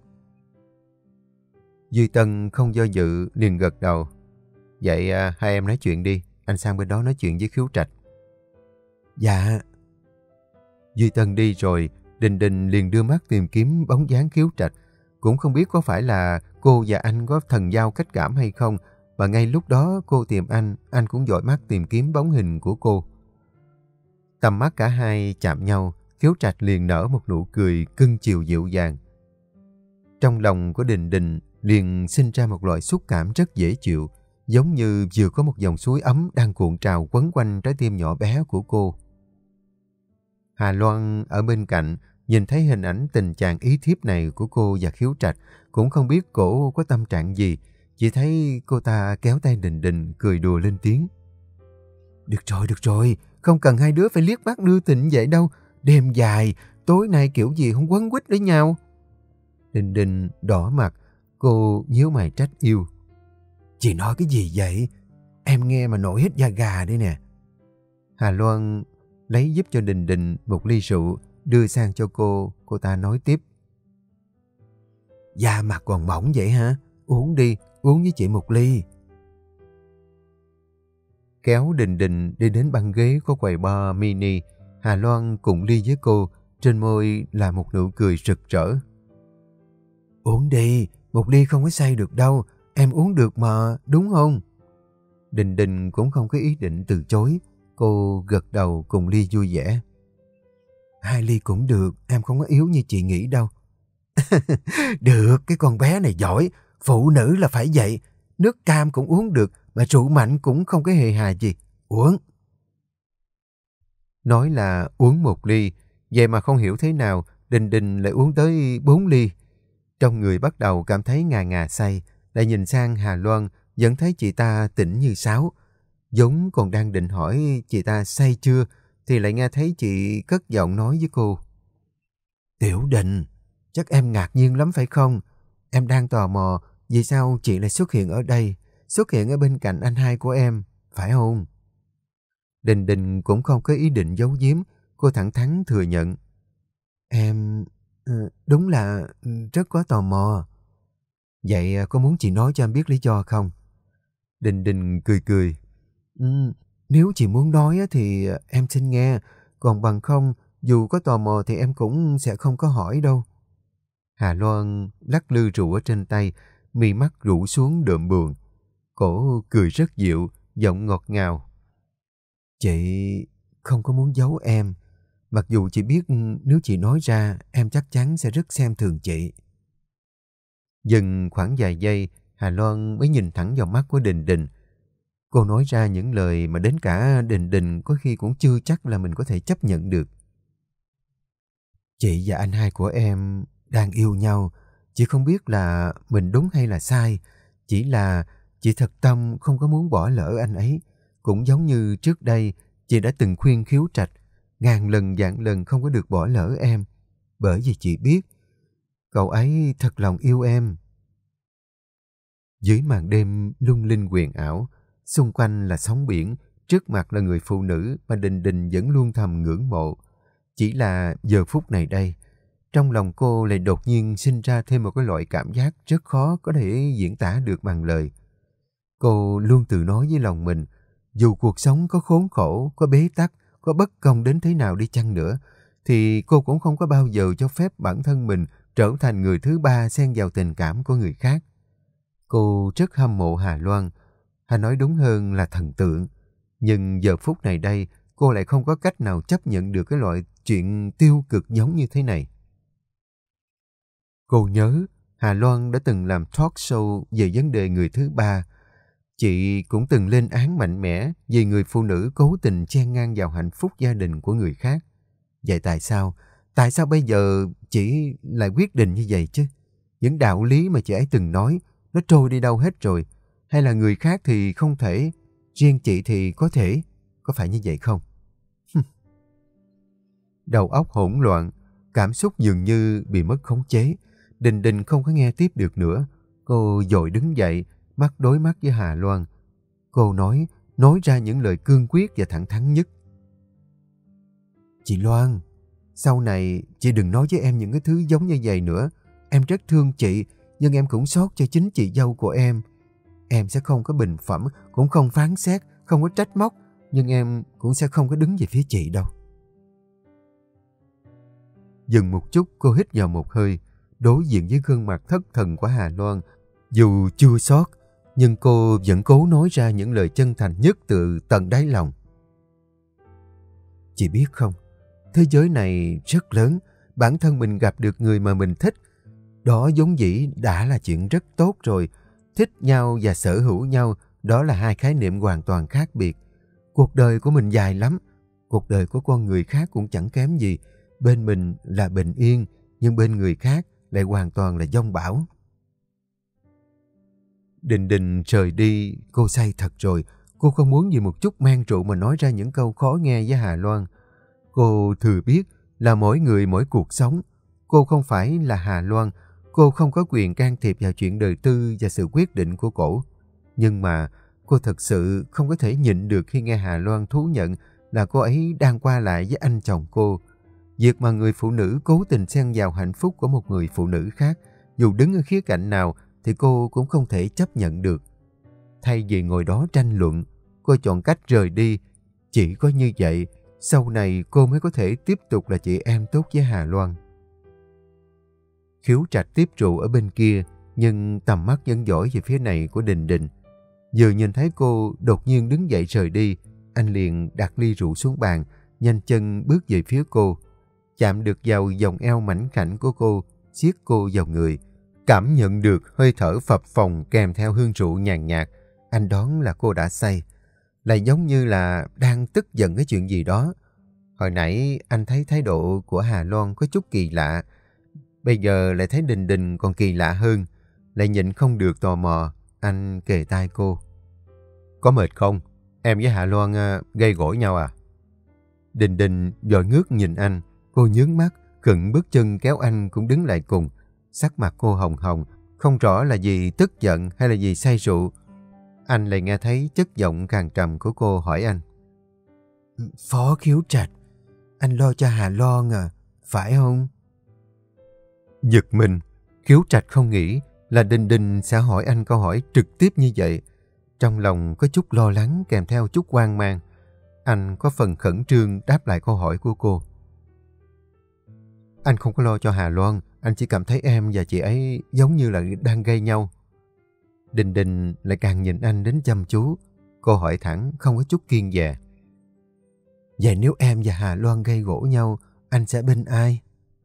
Duy Tân không do dự, liền gật đầu. Vậy à, hai em nói chuyện đi, anh sang bên đó nói chuyện với Khiếu Trạch. Dạ. Duy Tân đi rồi, Đình Đình liền đưa mắt tìm kiếm bóng dáng Khiếu Trạch. Cũng không biết có phải là cô và anh có thần giao cách cảm hay không, và ngay lúc đó cô tìm anh, anh cũng dõi mắt tìm kiếm bóng hình của cô. Tầm mắt cả hai chạm nhau, Khiếu Trạch liền nở một nụ cười cưng chiều dịu dàng. Trong lòng của Đình Đình liền sinh ra một loại xúc cảm rất dễ chịu, giống như vừa có một dòng suối ấm đang cuộn trào quấn quanh trái tim nhỏ bé của cô. Hà Loan ở bên cạnh, nhìn thấy hình ảnh tình trạng ý thiếp này của cô và Khiếu Trạch, cũng không biết cổ có tâm trạng gì, chỉ thấy cô ta kéo tay Đình Đình cười đùa lên tiếng. Được rồi, được rồi, không cần hai đứa phải liếc mắt đưa tình vậy đâu, đêm dài, tối nay kiểu gì không quấn quýt với nhau. Đình Đình đỏ mặt, cô nhíu mày trách yêu. Chị nói cái gì vậy? Em nghe mà nổi hết da gà đây nè. Hà Loan lấy giúp cho Đình Đình một ly rượu, đưa sang cho cô, cô ta nói tiếp. Da mặt còn mỏng vậy hả? Uống đi, uống với chị một ly. kéo Đình Đình đi đến băng ghế có quầy bar mini. Hà Loan cùng ly với cô, trên môi là một nụ cười rực rỡ. Uống đi, một ly không có say được đâu, em uống được mà, đúng không? Đình Đình cũng không có ý định từ chối, cô gật đầu cùng ly vui vẻ. Hai ly cũng được, em không có yếu như chị nghĩ đâu. Được, cái con bé này giỏi, phụ nữ là phải vậy, nước cam cũng uống được, mà rượu mạnh cũng không có hề hà gì, uống. Nói là uống một ly, vậy mà không hiểu thế nào, Đình Đình lại uống tới bốn ly. Trong người bắt đầu cảm thấy ngà ngà say, lại nhìn sang Hà Loan, vẫn thấy chị ta tỉnh như sáo. Giống còn đang định hỏi chị ta say chưa, thì lại nghe thấy chị cất giọng nói với cô. Tiểu Đình, chắc em ngạc nhiên lắm phải không? Em đang tò mò vì sao chị lại xuất hiện ở đây, xuất hiện ở bên cạnh anh hai của em, phải không? Đình Đình cũng không có ý định giấu giếm, cô thẳng thắn thừa nhận. Em... đúng là rất có tò mò. Vậy có muốn chị nói cho em biết lý do không? Đình Đình cười cười. Ừ, nếu chị muốn nói thì em xin nghe, còn bằng không, dù có tò mò thì em cũng sẽ không có hỏi đâu. Hà Loan lắc lư rượu ở trên tay, mi mắt rũ xuống đượm buồn. Cổ cười rất dịu, giọng ngọt ngào. Chị không có muốn giấu em, mặc dù chị biết nếu chị nói ra em chắc chắn sẽ rất xem thường chị. Dừng khoảng vài giây, Hà Loan mới nhìn thẳng vào mắt của Đình Đình. Cô nói ra những lời mà đến cả Đình Đình có khi cũng chưa chắc là mình có thể chấp nhận được. Chị và anh hai của em đang yêu nhau, chị không biết là mình đúng hay là sai. Chỉ là chị thật tâm không có muốn bỏ lỡ anh ấy. Cũng giống như trước đây, chị đã từng khuyên Khiếu Trạch, ngàn lần vạn lần không có được bỏ lỡ em. Bởi vì chị biết, cậu ấy thật lòng yêu em. Dưới màn đêm lung linh huyền ảo, xung quanh là sóng biển, trước mặt là người phụ nữ mà Đình Đình vẫn luôn thầm ngưỡng mộ. Chỉ là giờ phút này đây, trong lòng cô lại đột nhiên sinh ra thêm một cái loại cảm giác rất khó có thể diễn tả được bằng lời. Cô luôn tự nói với lòng mình, dù cuộc sống có khốn khổ, có bế tắc, có bất công đến thế nào đi chăng nữa, thì cô cũng không có bao giờ cho phép bản thân mình trở thành người thứ ba xen vào tình cảm của người khác. Cô rất hâm mộ Hà Loan, hay nói đúng hơn là thần tượng. Nhưng giờ phút này đây, cô lại không có cách nào chấp nhận được cái loại chuyện tiêu cực giống như thế này. Cô nhớ Hà Loan đã từng làm talk show về vấn đề người thứ ba. Chị cũng từng lên án mạnh mẽ vì người phụ nữ cố tình chen ngang vào hạnh phúc gia đình của người khác. Vậy tại sao? Tại sao bây giờ chị lại quyết định như vậy chứ? Những đạo lý mà chị ấy từng nói, nó trôi đi đâu hết rồi? Hay là người khác thì không thể, riêng chị thì có thể? Có phải như vậy không? Đầu óc hỗn loạn, cảm xúc dường như bị mất khống chế. Đình Đình không có nghe tiếp được nữa. Cô vội đứng dậy, mắt đối mắt với Hà Loan. Cô nói, nói ra những lời cương quyết và thẳng thắn nhất. Chị Loan, sau này chị đừng nói với em những cái thứ giống như vậy nữa. Em rất thương chị, nhưng em cũng xót cho chính chị dâu của em. Em sẽ không có bình phẩm, cũng không phán xét, không có trách móc, nhưng em cũng sẽ không có đứng về phía chị đâu. Dừng một chút, cô hít vào một hơi, đối diện với gương mặt thất thần của Hà Loan. Dù chua xót, nhưng cô vẫn cố nói ra những lời chân thành nhất từ tận đáy lòng. Chị biết không, thế giới này rất lớn, bản thân mình gặp được người mà mình thích, đó vốn dĩ đã là chuyện rất tốt rồi. Thích nhau và sở hữu nhau, đó là hai khái niệm hoàn toàn khác biệt. Cuộc đời của mình dài lắm, cuộc đời của con người khác cũng chẳng kém gì. Bên mình là bình yên, nhưng bên người khác lại hoàn toàn là dông bão. Đình Đình rời đi, cô say thật rồi. Cô không muốn vì một chút men rượu mà nói ra những câu khó nghe với Hà Loan. Cô thừa biết là mỗi người mỗi cuộc sống. Cô không phải là Hà Loan, cô không có quyền can thiệp vào chuyện đời tư và sự quyết định của cổ. Nhưng mà cô thật sự không có thể nhịn được khi nghe Hà Loan thú nhận là cô ấy đang qua lại với anh chồng cô. Việc mà người phụ nữ cố tình xen vào hạnh phúc của một người phụ nữ khác, dù đứng ở khía cạnh nào thì cô cũng không thể chấp nhận được. Thay vì ngồi đó tranh luận, cô chọn cách rời đi. Chỉ có như vậy, sau này cô mới có thể tiếp tục là chị em tốt với Hà Loan. Khiếu Trạch tiếp rượu ở bên kia, nhưng tầm mắt vẫn dõi về phía này của Đình Đình. Vừa nhìn thấy cô đột nhiên đứng dậy rời đi, anh liền đặt ly rượu xuống bàn, nhanh chân bước về phía cô. Chạm được vào vòng eo mảnh khảnh của cô, siết cô vào người. Cảm nhận được hơi thở phập phồng kèm theo hương rượu nhàn nhạt, anh đoán là cô đã say. Lại giống như là đang tức giận cái chuyện gì đó. Hồi nãy anh thấy thái độ của Hà Loan có chút kỳ lạ. Bây giờ lại thấy Đình Đình còn kỳ lạ hơn. Lại nhịn không được tò mò, anh kề tai cô. Có mệt không? Em với Hà Loan uh, gây gổ nhau à? Đình Đình vội ngước nhìn anh. Cô nhướng mắt, khựng bước chân kéo anh cũng đứng lại cùng. Sắc mặt cô hồng hồng, không rõ là gì tức giận hay là gì say rượu. Anh lại nghe thấy chất giọng khàn trầm của cô hỏi anh. Phó Khiếu Trạch, anh lo cho Hà Loan à, phải không? Giật mình, Khiếu Trạch không nghĩ là Đình Đình sẽ hỏi anh câu hỏi trực tiếp như vậy. Trong lòng có chút lo lắng kèm theo chút hoang mang. Anh có phần khẩn trương đáp lại câu hỏi của cô. Anh không có lo cho Hà Loan, anh chỉ cảm thấy em và chị ấy giống như là đang gây nhau. Đình Đình lại càng nhìn anh đến chăm chú. Cô hỏi thẳng, không có chút kiêng dè. Vậy nếu em và Hà Loan gây gổ nhau, anh sẽ bên ai?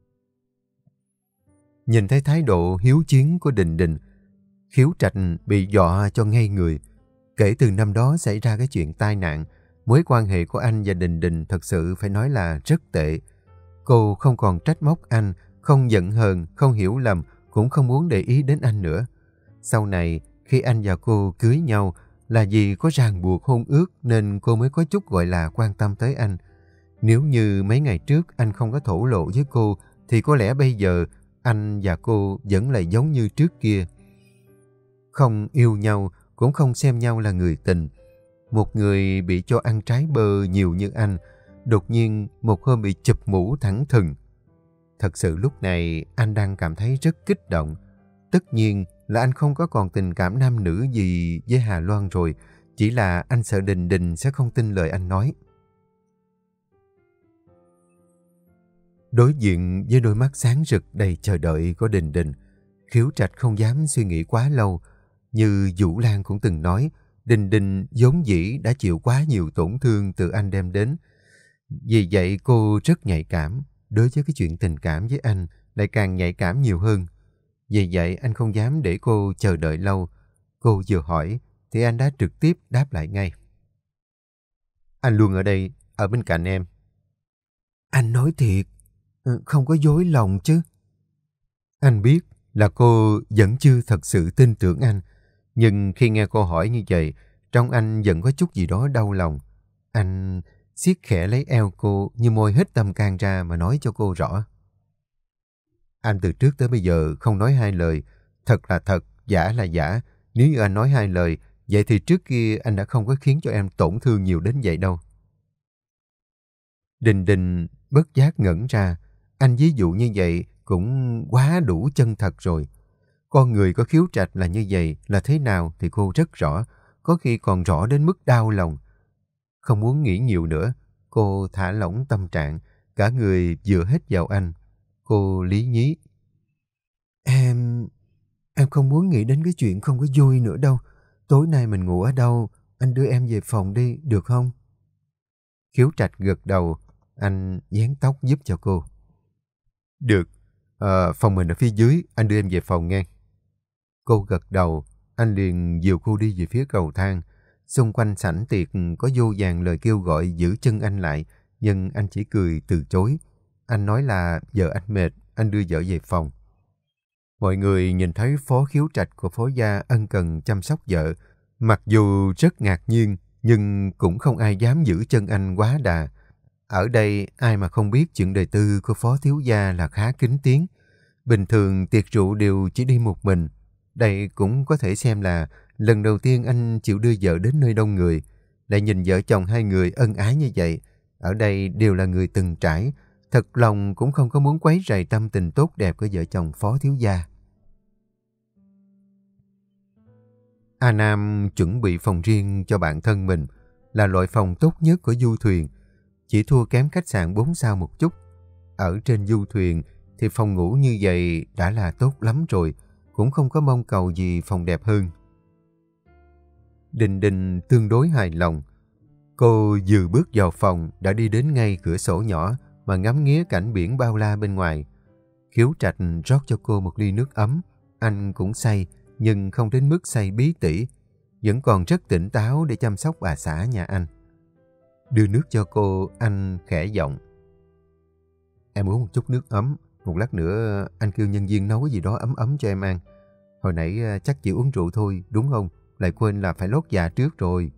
Nhìn thấy thái độ hiếu chiến của Đình Đình, Khiếu Trạch bị dọa cho ngây người. Kể từ năm đó xảy ra cái chuyện tai nạn, mối quan hệ của anh và Đình Đình thật sự phải nói là rất tệ. Cô không còn trách móc anh, không giận hờn, không hiểu lầm, cũng không muốn để ý đến anh nữa. Sau này, khi anh và cô cưới nhau, là vì có ràng buộc hôn ước nên cô mới có chút gọi là quan tâm tới anh. Nếu như mấy ngày trước anh không có thổ lộ với cô, thì có lẽ bây giờ anh và cô vẫn lại giống như trước kia. Không yêu nhau, cũng không xem nhau là người tình. Một người bị cho ăn trái bơ nhiều như anh, đột nhiên một hôm bị chụp mũ thẳng thừng. Thật sự lúc này anh đang cảm thấy rất kích động. Tất nhiên là anh không có còn tình cảm nam nữ gì với Hà Loan rồi, chỉ là anh sợ Đình Đình sẽ không tin lời anh nói. Đối diện với đôi mắt sáng rực đầy chờ đợi của Đình Đình, Khiếu Trạch không dám suy nghĩ quá lâu. Như Vũ Lan cũng từng nói, Đình Đình vốn dĩ đã chịu quá nhiều tổn thương từ anh đem đến. Vì vậy cô rất nhạy cảm, đối với cái chuyện tình cảm với anh lại càng nhạy cảm nhiều hơn. Vì vậy anh không dám để cô chờ đợi lâu. Cô vừa hỏi thì anh đã trực tiếp đáp lại ngay. Anh luôn ở đây, ở bên cạnh em. Anh nói thiệt, không có dối lòng chứ. Anh biết là cô vẫn chưa thật sự tin tưởng anh, nhưng khi nghe cô hỏi như vậy, trong anh vẫn có chút gì đó đau lòng. Anh siết khẽ lấy eo cô như môi hết tâm can ra mà nói cho cô rõ. Anh từ trước tới bây giờ không nói hai lời, thật là thật, giả là giả. Nếu như anh nói hai lời, vậy thì trước kia anh đã không có khiến cho em tổn thương nhiều đến vậy đâu. Đình Đình bất giác ngẩn ra, anh ví dụ như vậy cũng quá đủ chân thật rồi. Con người có khiếu trạch là như vậy là thế nào thì cô rất rõ, có khi còn rõ đến mức đau lòng. Không muốn nghĩ nhiều nữa, cô thả lỏng tâm trạng, cả người dựa hết vào anh. Cô lý nhí. Em... em không muốn nghĩ đến cái chuyện không có vui nữa đâu. Tối nay mình ngủ ở đâu? Anh đưa em về phòng đi, được không? Khiếu Trạch gật đầu, anh dán tóc giúp cho cô. Được, à, phòng mình ở phía dưới, anh đưa em về phòng nghe. Cô gật đầu, anh liền dìu cô đi về phía cầu thang. Xung quanh sảnh tiệc có vô vàn lời kêu gọi giữ chân anh lại, nhưng anh chỉ cười từ chối. Anh nói là giờ anh mệt, anh đưa vợ về phòng. Mọi người nhìn thấy Phó Khiếu Trạch của Phó gia ân cần chăm sóc vợ. Mặc dù rất ngạc nhiên, nhưng cũng không ai dám giữ chân anh quá đà. Ở đây ai mà không biết chuyện đời tư của Phó thiếu gia là khá kín tiếng. Bình thường tiệc rượu đều chỉ đi một mình. Đây cũng có thể xem là lần đầu tiên anh chịu đưa vợ đến nơi đông người. Lại nhìn vợ chồng hai người ân ái như vậy. Ở đây đều là người từng trải. Thật lòng cũng không có muốn quấy rầy tâm tình tốt đẹp của vợ chồng Phó thiếu gia. A Nam chuẩn bị phòng riêng cho bản thân mình. là loại phòng tốt nhất của du thuyền, chỉ thua kém khách sạn bốn sao một chút. Ở trên du thuyền thì phòng ngủ như vậy đã là tốt lắm rồi, cũng không có mong cầu gì phòng đẹp hơn. Đình Đình tương đối hài lòng. Cô vừa bước vào phòng đã đi đến ngay cửa sổ nhỏ mà ngắm nghía cảnh biển bao la bên ngoài. Khiếu Trạch rót cho cô một ly nước ấm. Anh cũng say, nhưng không đến mức say bí tỉ, vẫn còn rất tỉnh táo để chăm sóc bà xã nhà anh. Đưa nước cho cô, anh khẽ giọng: "Em uống một chút nước ấm, một lát nữa anh kêu nhân viên nấu gì đó ấm ấm cho em ăn. Hồi nãy chắc chỉ uống rượu thôi, đúng không? Lại quên là phải lót dạ trước rồi."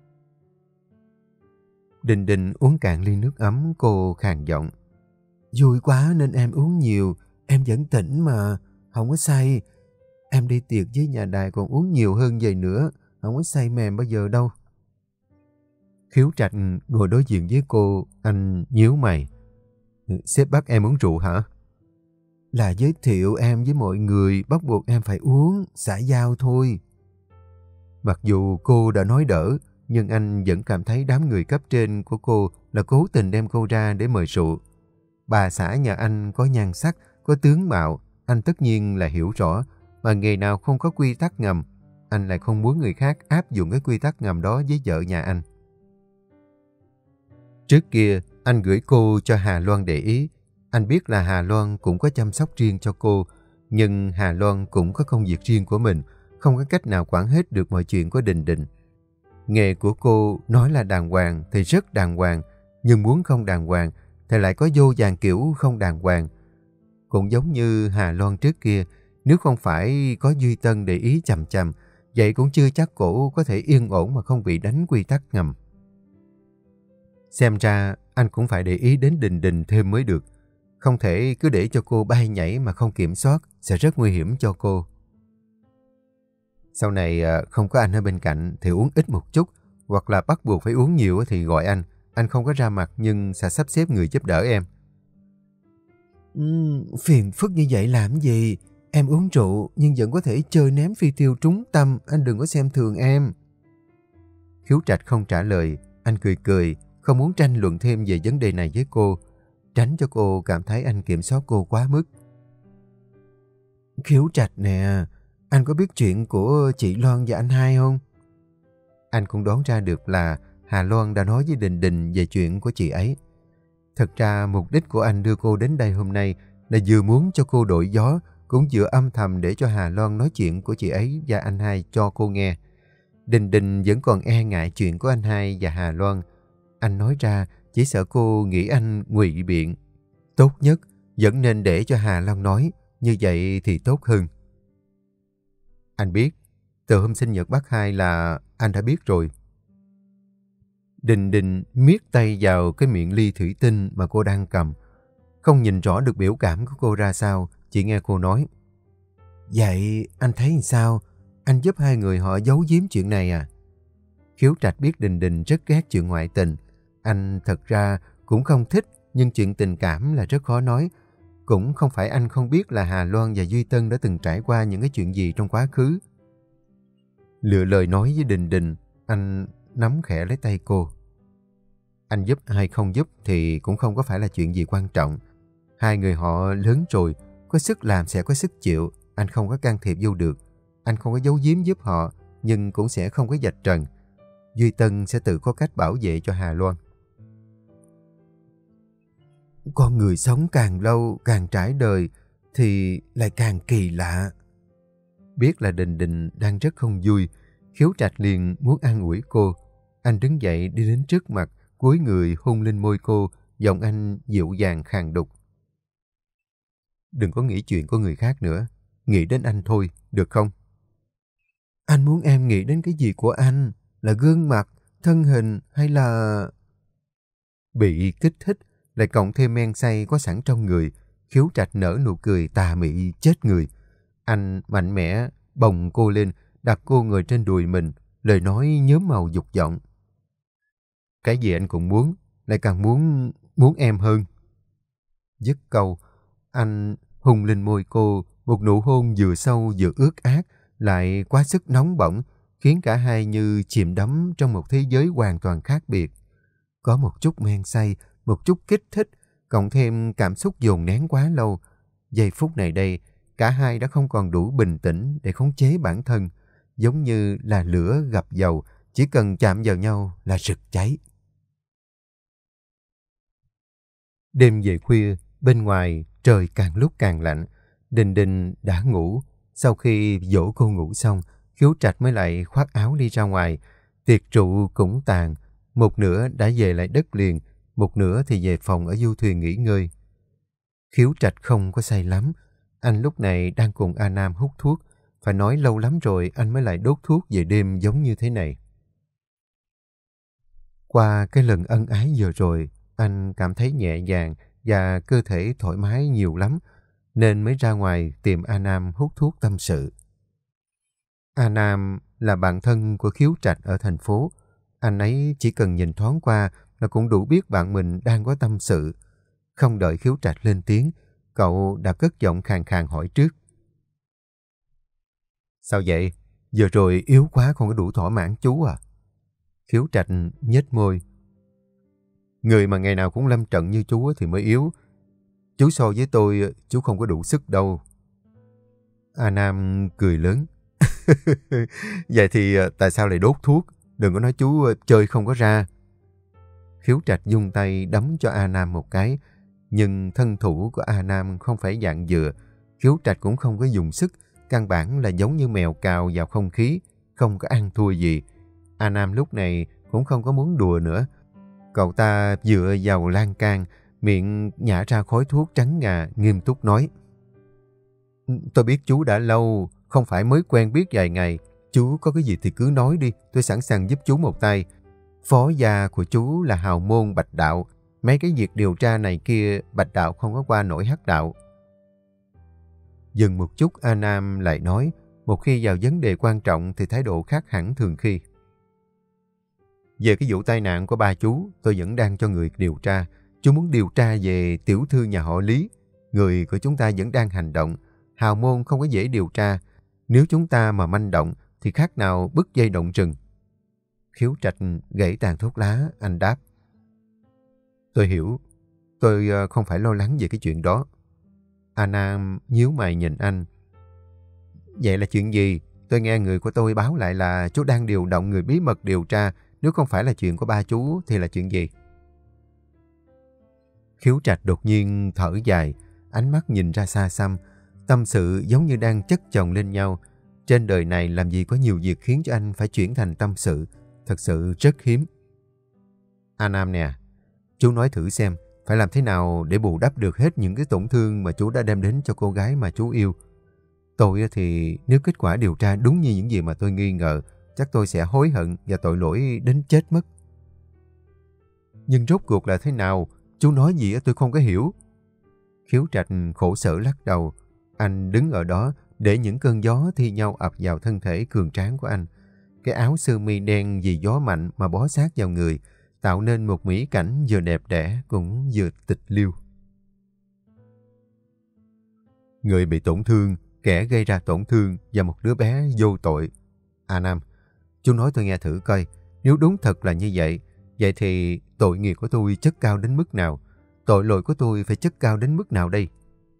Đình Đình uống cạn ly nước ấm, cô khàn giọng: "Vui quá nên em uống nhiều, em vẫn tỉnh mà, không có say. Em đi tiệc với nhà đài còn uống nhiều hơn vậy nữa, không có say mềm bao giờ đâu." Khiếu Trạch ngồi đối diện với cô, anh nhíu mày: "Sếp bắt em uống rượu hả?" "Là giới thiệu em với mọi người, bắt buộc em phải uống, xã giao thôi." Mặc dù cô đã nói đỡ, nhưng anh vẫn cảm thấy đám người cấp trên của cô là cố tình đem cô ra để mời rượu. Bà xã nhà anh có nhan sắc, có tướng mạo, anh tất nhiên là hiểu rõ, mà nghề nào không có quy tắc ngầm, anh lại không muốn người khác áp dụng cái quy tắc ngầm đó với vợ nhà anh. Trước kia, anh gửi cô cho Hà Loan để ý. Anh biết là Hà Loan cũng có chăm sóc riêng cho cô, nhưng Hà Loan cũng có công việc riêng của mình, không có cách nào quản hết được mọi chuyện của Đình Đình. Nghề của cô nói là đàng hoàng thì rất đàng hoàng, nhưng muốn không đàng hoàng thì lại có vô vàn kiểu không đàng hoàng. Cũng giống như Hà Loan trước kia, nếu không phải có Duy Tân để ý chằm chằm, vậy cũng chưa chắc cổ có thể yên ổn mà không bị đánh quy tắc ngầm. Xem ra anh cũng phải để ý đến Đình Đình thêm mới được. Không thể cứ để cho cô bay nhảy mà không kiểm soát, sẽ rất nguy hiểm cho cô. Sau này không có anh ở bên cạnh thì uống ít một chút, hoặc là bắt buộc phải uống nhiều thì gọi anh. Anh không có ra mặt nhưng sẽ sắp xếp người giúp đỡ em. Uhm, phiền phức như vậy làm gì? Em uống rượu nhưng vẫn có thể chơi ném phi tiêu trúng tâm, anh đừng có xem thường em. Khiếu Trạch không trả lời, anh cười cười, không muốn tranh luận thêm về vấn đề này với cô, tránh cho cô cảm thấy anh kiểm soát cô quá mức. Khiếu Trạch nè, anh có biết chuyện của chị Loan và anh hai không? Anh cũng đoán ra được là Hà Loan đã nói với Đình Đình về chuyện của chị ấy. Thật ra mục đích của anh đưa cô đến đây hôm nay là vừa muốn cho cô đổi gió, cũng vừa âm thầm để cho Hà Loan nói chuyện của chị ấy và anh hai cho cô nghe. Đình Đình vẫn còn e ngại chuyện của anh hai và Hà Loan. Anh nói ra chỉ sợ cô nghĩ anh ngụy biện. Tốt nhất vẫn nên để cho Hà Loan nói, như vậy thì tốt hơn. Anh biết, từ hôm sinh nhật bác hai là anh đã biết rồi. Đình Đình miết tay vào cái miệng ly thủy tinh mà cô đang cầm. Không nhìn rõ được biểu cảm của cô ra sao, chỉ nghe cô nói: "Vậy anh thấy sao? Anh giúp hai người họ giấu giếm chuyện này à?" Khiếu Trạch biết Đình Đình rất ghét chuyện ngoại tình. Anh thật ra cũng không thích, nhưng chuyện tình cảm là rất khó nói. Cũng không phải anh không biết là Hà Loan và Duy Tân đã từng trải qua những cái chuyện gì trong quá khứ. Lựa lời nói với Đình Đình, anh nắm khẽ lấy tay cô. Anh giúp hay không giúp thì cũng không có phải là chuyện gì quan trọng. Hai người họ lớn rồi, có sức làm sẽ có sức chịu, anh không có can thiệp vô được. Anh không có giấu giếm giúp họ, nhưng cũng sẽ không có vạch trần. Duy Tân sẽ tự có cách bảo vệ cho Hà Loan. Con người sống càng lâu, càng trải đời thì lại càng kỳ lạ. Biết là Đình Đình đang rất không vui, Khiếu Trạch liền muốn an ủi cô. Anh đứng dậy đi đến trước mặt, cúi người hôn lên môi cô, giọng anh dịu dàng khàn đục. Đừng có nghĩ chuyện của người khác nữa, nghĩ đến anh thôi, được không? Anh muốn em nghĩ đến cái gì của anh? Là gương mặt, thân hình hay là... Bị kích thích, lại cộng thêm men say có sẵn trong người, Khiếu Trạch nở nụ cười tà mị chết người. Anh mạnh mẽ bồng cô lên, đặt cô ngồi trên đùi mình, lời nói nhuốm màu dục vọng. Cái gì anh cũng muốn, lại càng muốn, muốn em hơn. Dứt câu, anh hôn lên môi cô, một nụ hôn vừa sâu vừa ướt át, lại quá sức nóng bỏng, khiến cả hai như chìm đắm trong một thế giới hoàn toàn khác biệt. Có một chút men say, một chút kích thích, cộng thêm cảm xúc dồn nén quá lâu. Giây phút này đây, cả hai đã không còn đủ bình tĩnh để khống chế bản thân, giống như là lửa gặp dầu, chỉ cần chạm vào nhau là rực cháy. Đêm về khuya, bên ngoài trời càng lúc càng lạnh. Đình Đình đã ngủ. Sau khi dỗ cô ngủ xong, Khiếu Trạch mới lại khoác áo đi ra ngoài. Tiệc rượu cũng tàn, một nửa đã về lại đất liền, một nửa thì về phòng ở du thuyền nghỉ ngơi. Khiếu Trạch không có say lắm. Anh lúc này đang cùng A Nam hút thuốc. Phải nói lâu lắm rồi anh mới lại đốt thuốc về đêm giống như thế này. Qua cái lần ân ái vừa rồi, anh cảm thấy nhẹ nhàng và cơ thể thoải mái nhiều lắm, nên mới ra ngoài tìm A Nam hút thuốc tâm sự. A Nam là bạn thân của Khiếu Trạch ở thành phố. Anh ấy chỉ cần nhìn thoáng qua là cũng đủ biết bạn mình đang có tâm sự. Không đợi Khiếu Trạch lên tiếng, cậu đã cất giọng khàn khàn hỏi trước. Sao vậy? Vừa rồi yếu quá không có đủ thỏa mãn chú à? Khiếu Trạch nhếch môi. Người mà ngày nào cũng lâm trận như chú thì mới yếu. Chú so với tôi, chú không có đủ sức đâu. A Nam cười lớn. Vậy thì tại sao lại đốt thuốc? Đừng có nói chú chơi không có ra. Khiếu Trạch dung tay đấm cho A Nam một cái. Nhưng thân thủ của A Nam không phải dạng dừa. Khiếu Trạch cũng không có dùng sức. Căn bản là giống như mèo cào vào không khí. Không có ăn thua gì. A Nam lúc này cũng không có muốn đùa nữa. Cậu ta dựa vào lan can, miệng nhả ra khói thuốc trắng ngà, nghiêm túc nói. Tôi biết chú đã lâu, không phải mới quen biết vài ngày. Chú có cái gì thì cứ nói đi, tôi sẵn sàng giúp chú một tay. Phó gia của chú là hào môn Bạch Đạo. Mấy cái việc điều tra này kia, Bạch Đạo không có qua nổi Hắc Đạo. Dừng một chút, A Nam lại nói, một khi vào vấn đề quan trọng thì thái độ khác hẳn thường khi. Về cái vụ tai nạn của ba chú, tôi vẫn đang cho người điều tra. Chú muốn điều tra về tiểu thư nhà họ Lý. Người của chúng ta vẫn đang hành động. Hào môn không có dễ điều tra. Nếu chúng ta mà manh động thì khác nào bứt dây động rừng. Khiếu Trạch gãy tàn thuốc lá, anh đáp. Tôi hiểu. Tôi không phải lo lắng về cái chuyện đó. A Nam nhíu mày nhìn anh. Vậy là chuyện gì? Tôi nghe người của tôi báo lại là chú đang điều động người bí mật điều tra. Nếu không phải là chuyện của ba chú thì là chuyện gì? Khiếu Trạch đột nhiên thở dài, ánh mắt nhìn ra xa xăm. Tâm sự giống như đang chất chồng lên nhau. Trên đời này làm gì có nhiều việc khiến cho anh phải chuyển thành tâm sự. Thật sự rất hiếm. A Nam nè, chú nói thử xem, phải làm thế nào để bù đắp được hết những cái tổn thương mà chú đã đem đến cho cô gái mà chú yêu. Tôi thì nếu kết quả điều tra đúng như những gì mà tôi nghi ngờ, chắc tôi sẽ hối hận và tội lỗi đến chết mất. Nhưng rốt cuộc là thế nào? Chú nói gì tôi không có hiểu. Khiếu Trạch khổ sở lắc đầu. Anh đứng ở đó để những cơn gió thi nhau ập vào thân thể cường tráng của anh. Cái áo sơ mi đen vì gió mạnh mà bó sát vào người, tạo nên một mỹ cảnh vừa đẹp đẽ cũng vừa tịch liêu. Người bị tổn thương, kẻ gây ra tổn thương và một đứa bé vô tội. A Nam, chú nói tôi nghe thử coi, nếu đúng thật là như vậy, vậy thì tội nghiệp của tôi chất cao đến mức nào? Tội lỗi của tôi phải chất cao đến mức nào đây?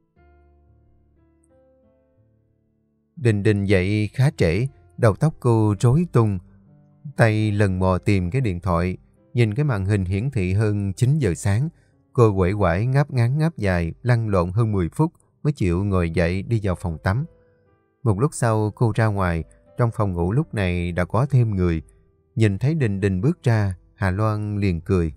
Đình Đình dậy khá trễ, đầu tóc cô rối tung. Tay lần mò tìm cái điện thoại, nhìn cái màn hình hiển thị hơn chín giờ sáng. Cô uể oải ngáp ngắn ngáp dài, lăn lộn hơn mười phút mới chịu ngồi dậy đi vào phòng tắm. Một lúc sau cô ra ngoài, trong phòng ngủ lúc này đã có thêm người. Nhìn thấy Đình Đình bước ra, Hà Loan liền cười.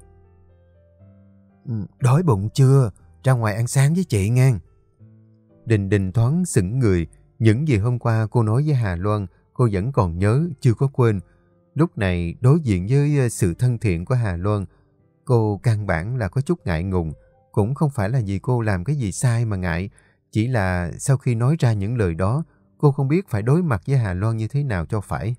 Đói bụng chưa? Ra ngoài ăn sáng với chị ngang. Đình Đình thoáng sững người. Những gì hôm qua cô nói với Hà Loan, cô vẫn còn nhớ, chưa có quên. Lúc này đối diện với sự thân thiện của Hà Loan, cô căn bản là có chút ngại ngùng. Cũng không phải là vì cô làm cái gì sai mà ngại, chỉ là sau khi nói ra những lời đó, cô không biết phải đối mặt với Hà Loan như thế nào cho phải.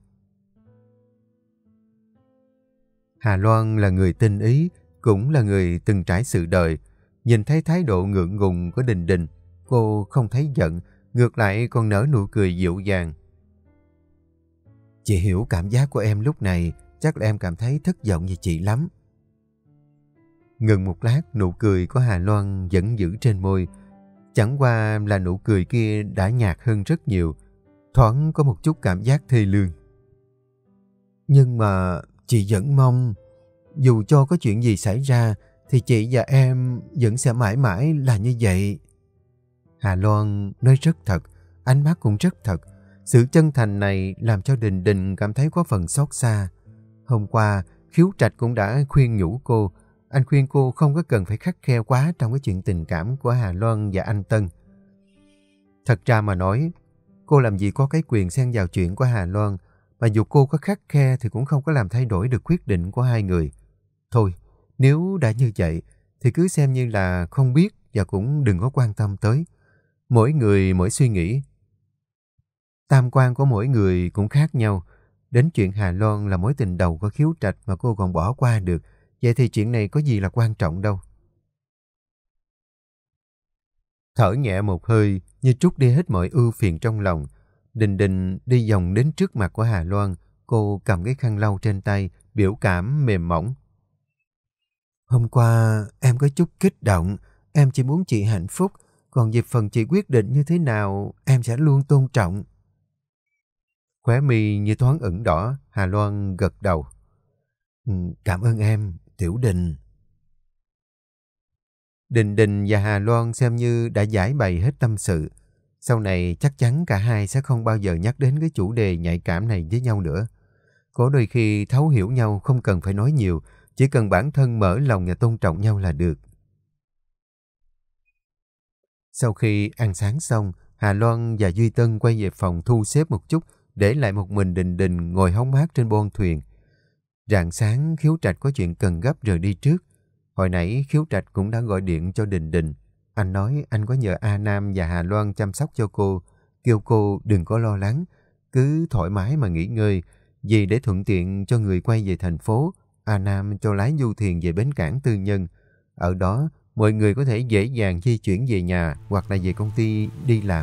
Hà Loan là người tinh ý, cũng là người từng trải sự đời. Nhìn thấy thái độ ngượng ngùng của Đình Đình, cô không thấy giận, ngược lại còn nở nụ cười dịu dàng. Chị hiểu cảm giác của em lúc này, chắc là em cảm thấy thất vọng về chị lắm. Ngừng một lát, nụ cười của Hà Loan vẫn giữ trên môi. Chẳng qua là nụ cười kia đã nhạt hơn rất nhiều, thoáng có một chút cảm giác thê lương. Nhưng mà chị vẫn mong, dù cho có chuyện gì xảy ra, thì chị và em vẫn sẽ mãi mãi là như vậy. Hà Loan nói rất thật, ánh mắt cũng rất thật. Sự chân thành này làm cho Đình Đình cảm thấy có phần xót xa. Hôm qua, Khiếu Trạch cũng đã khuyên nhủ cô. Anh khuyên cô không có cần phải khắt khe quá trong cái chuyện tình cảm của Hà Loan và anh Tân. Thật ra mà nói, cô làm gì có cái quyền xen vào chuyện của Hà Loan, mà dù cô có khắt khe thì cũng không có làm thay đổi được quyết định của hai người. Thôi, nếu đã như vậy, thì cứ xem như là không biết và cũng đừng có quan tâm tới. Mỗi người mỗi suy nghĩ. Tam quan của mỗi người cũng khác nhau. Đến chuyện Hà Loan là mối tình đầu của Khiếu Trạch mà cô còn bỏ qua được, vậy thì chuyện này có gì là quan trọng đâu. Thở nhẹ một hơi, như trút đi hết mọi ưu phiền trong lòng. Đình Đình đi vòng đến trước mặt của Hà Loan, cô cầm cái khăn lau trên tay, biểu cảm mềm mỏng. Hôm qua em có chút kích động, em chỉ muốn chị hạnh phúc, còn về phần chị quyết định như thế nào, em sẽ luôn tôn trọng. Khóe mi như thoáng ửng đỏ, Hà Loan gật đầu. Ừ, cảm ơn em, Tiểu Đình. Đình Đình và Hà Loan xem như đã giải bày hết tâm sự. Sau này chắc chắn cả hai sẽ không bao giờ nhắc đến cái chủ đề nhạy cảm này với nhau nữa. Có đôi khi thấu hiểu nhau không cần phải nói nhiều, chỉ cần bản thân mở lòng và tôn trọng nhau là được. Sau khi ăn sáng xong, Hà Loan và Duy Tân quay về phòng thu xếp một chút, để lại một mình Đình Đình ngồi hóng mát trên bon thuyền. Rạng sáng, Khiếu Trạch có chuyện cần gấp rời đi trước. Hồi nãy Khiếu Trạch cũng đã gọi điện cho Đình Đình. Anh nói anh có nhờ A Nam và Hà Loan chăm sóc cho cô, kêu cô đừng có lo lắng, cứ thoải mái mà nghỉ ngơi. Vì để thuận tiện cho người quay về thành phố, A Nam cho lái du thuyền về bến cảng tư nhân. Ở đó, mọi người có thể dễ dàng di chuyển về nhà hoặc là về công ty đi làm.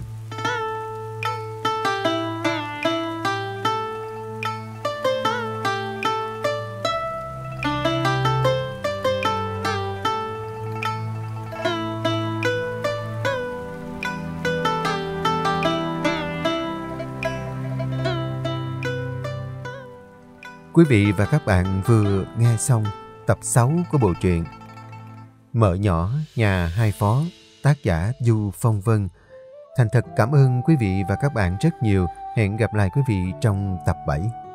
Quý vị và các bạn vừa nghe xong tập sáu của bộ truyện Mợ Nhỏ Nhà Hai Phó, tác giả Du Phong Vân. Thành thật cảm ơn quý vị và các bạn rất nhiều. Hẹn gặp lại quý vị trong tập bảy.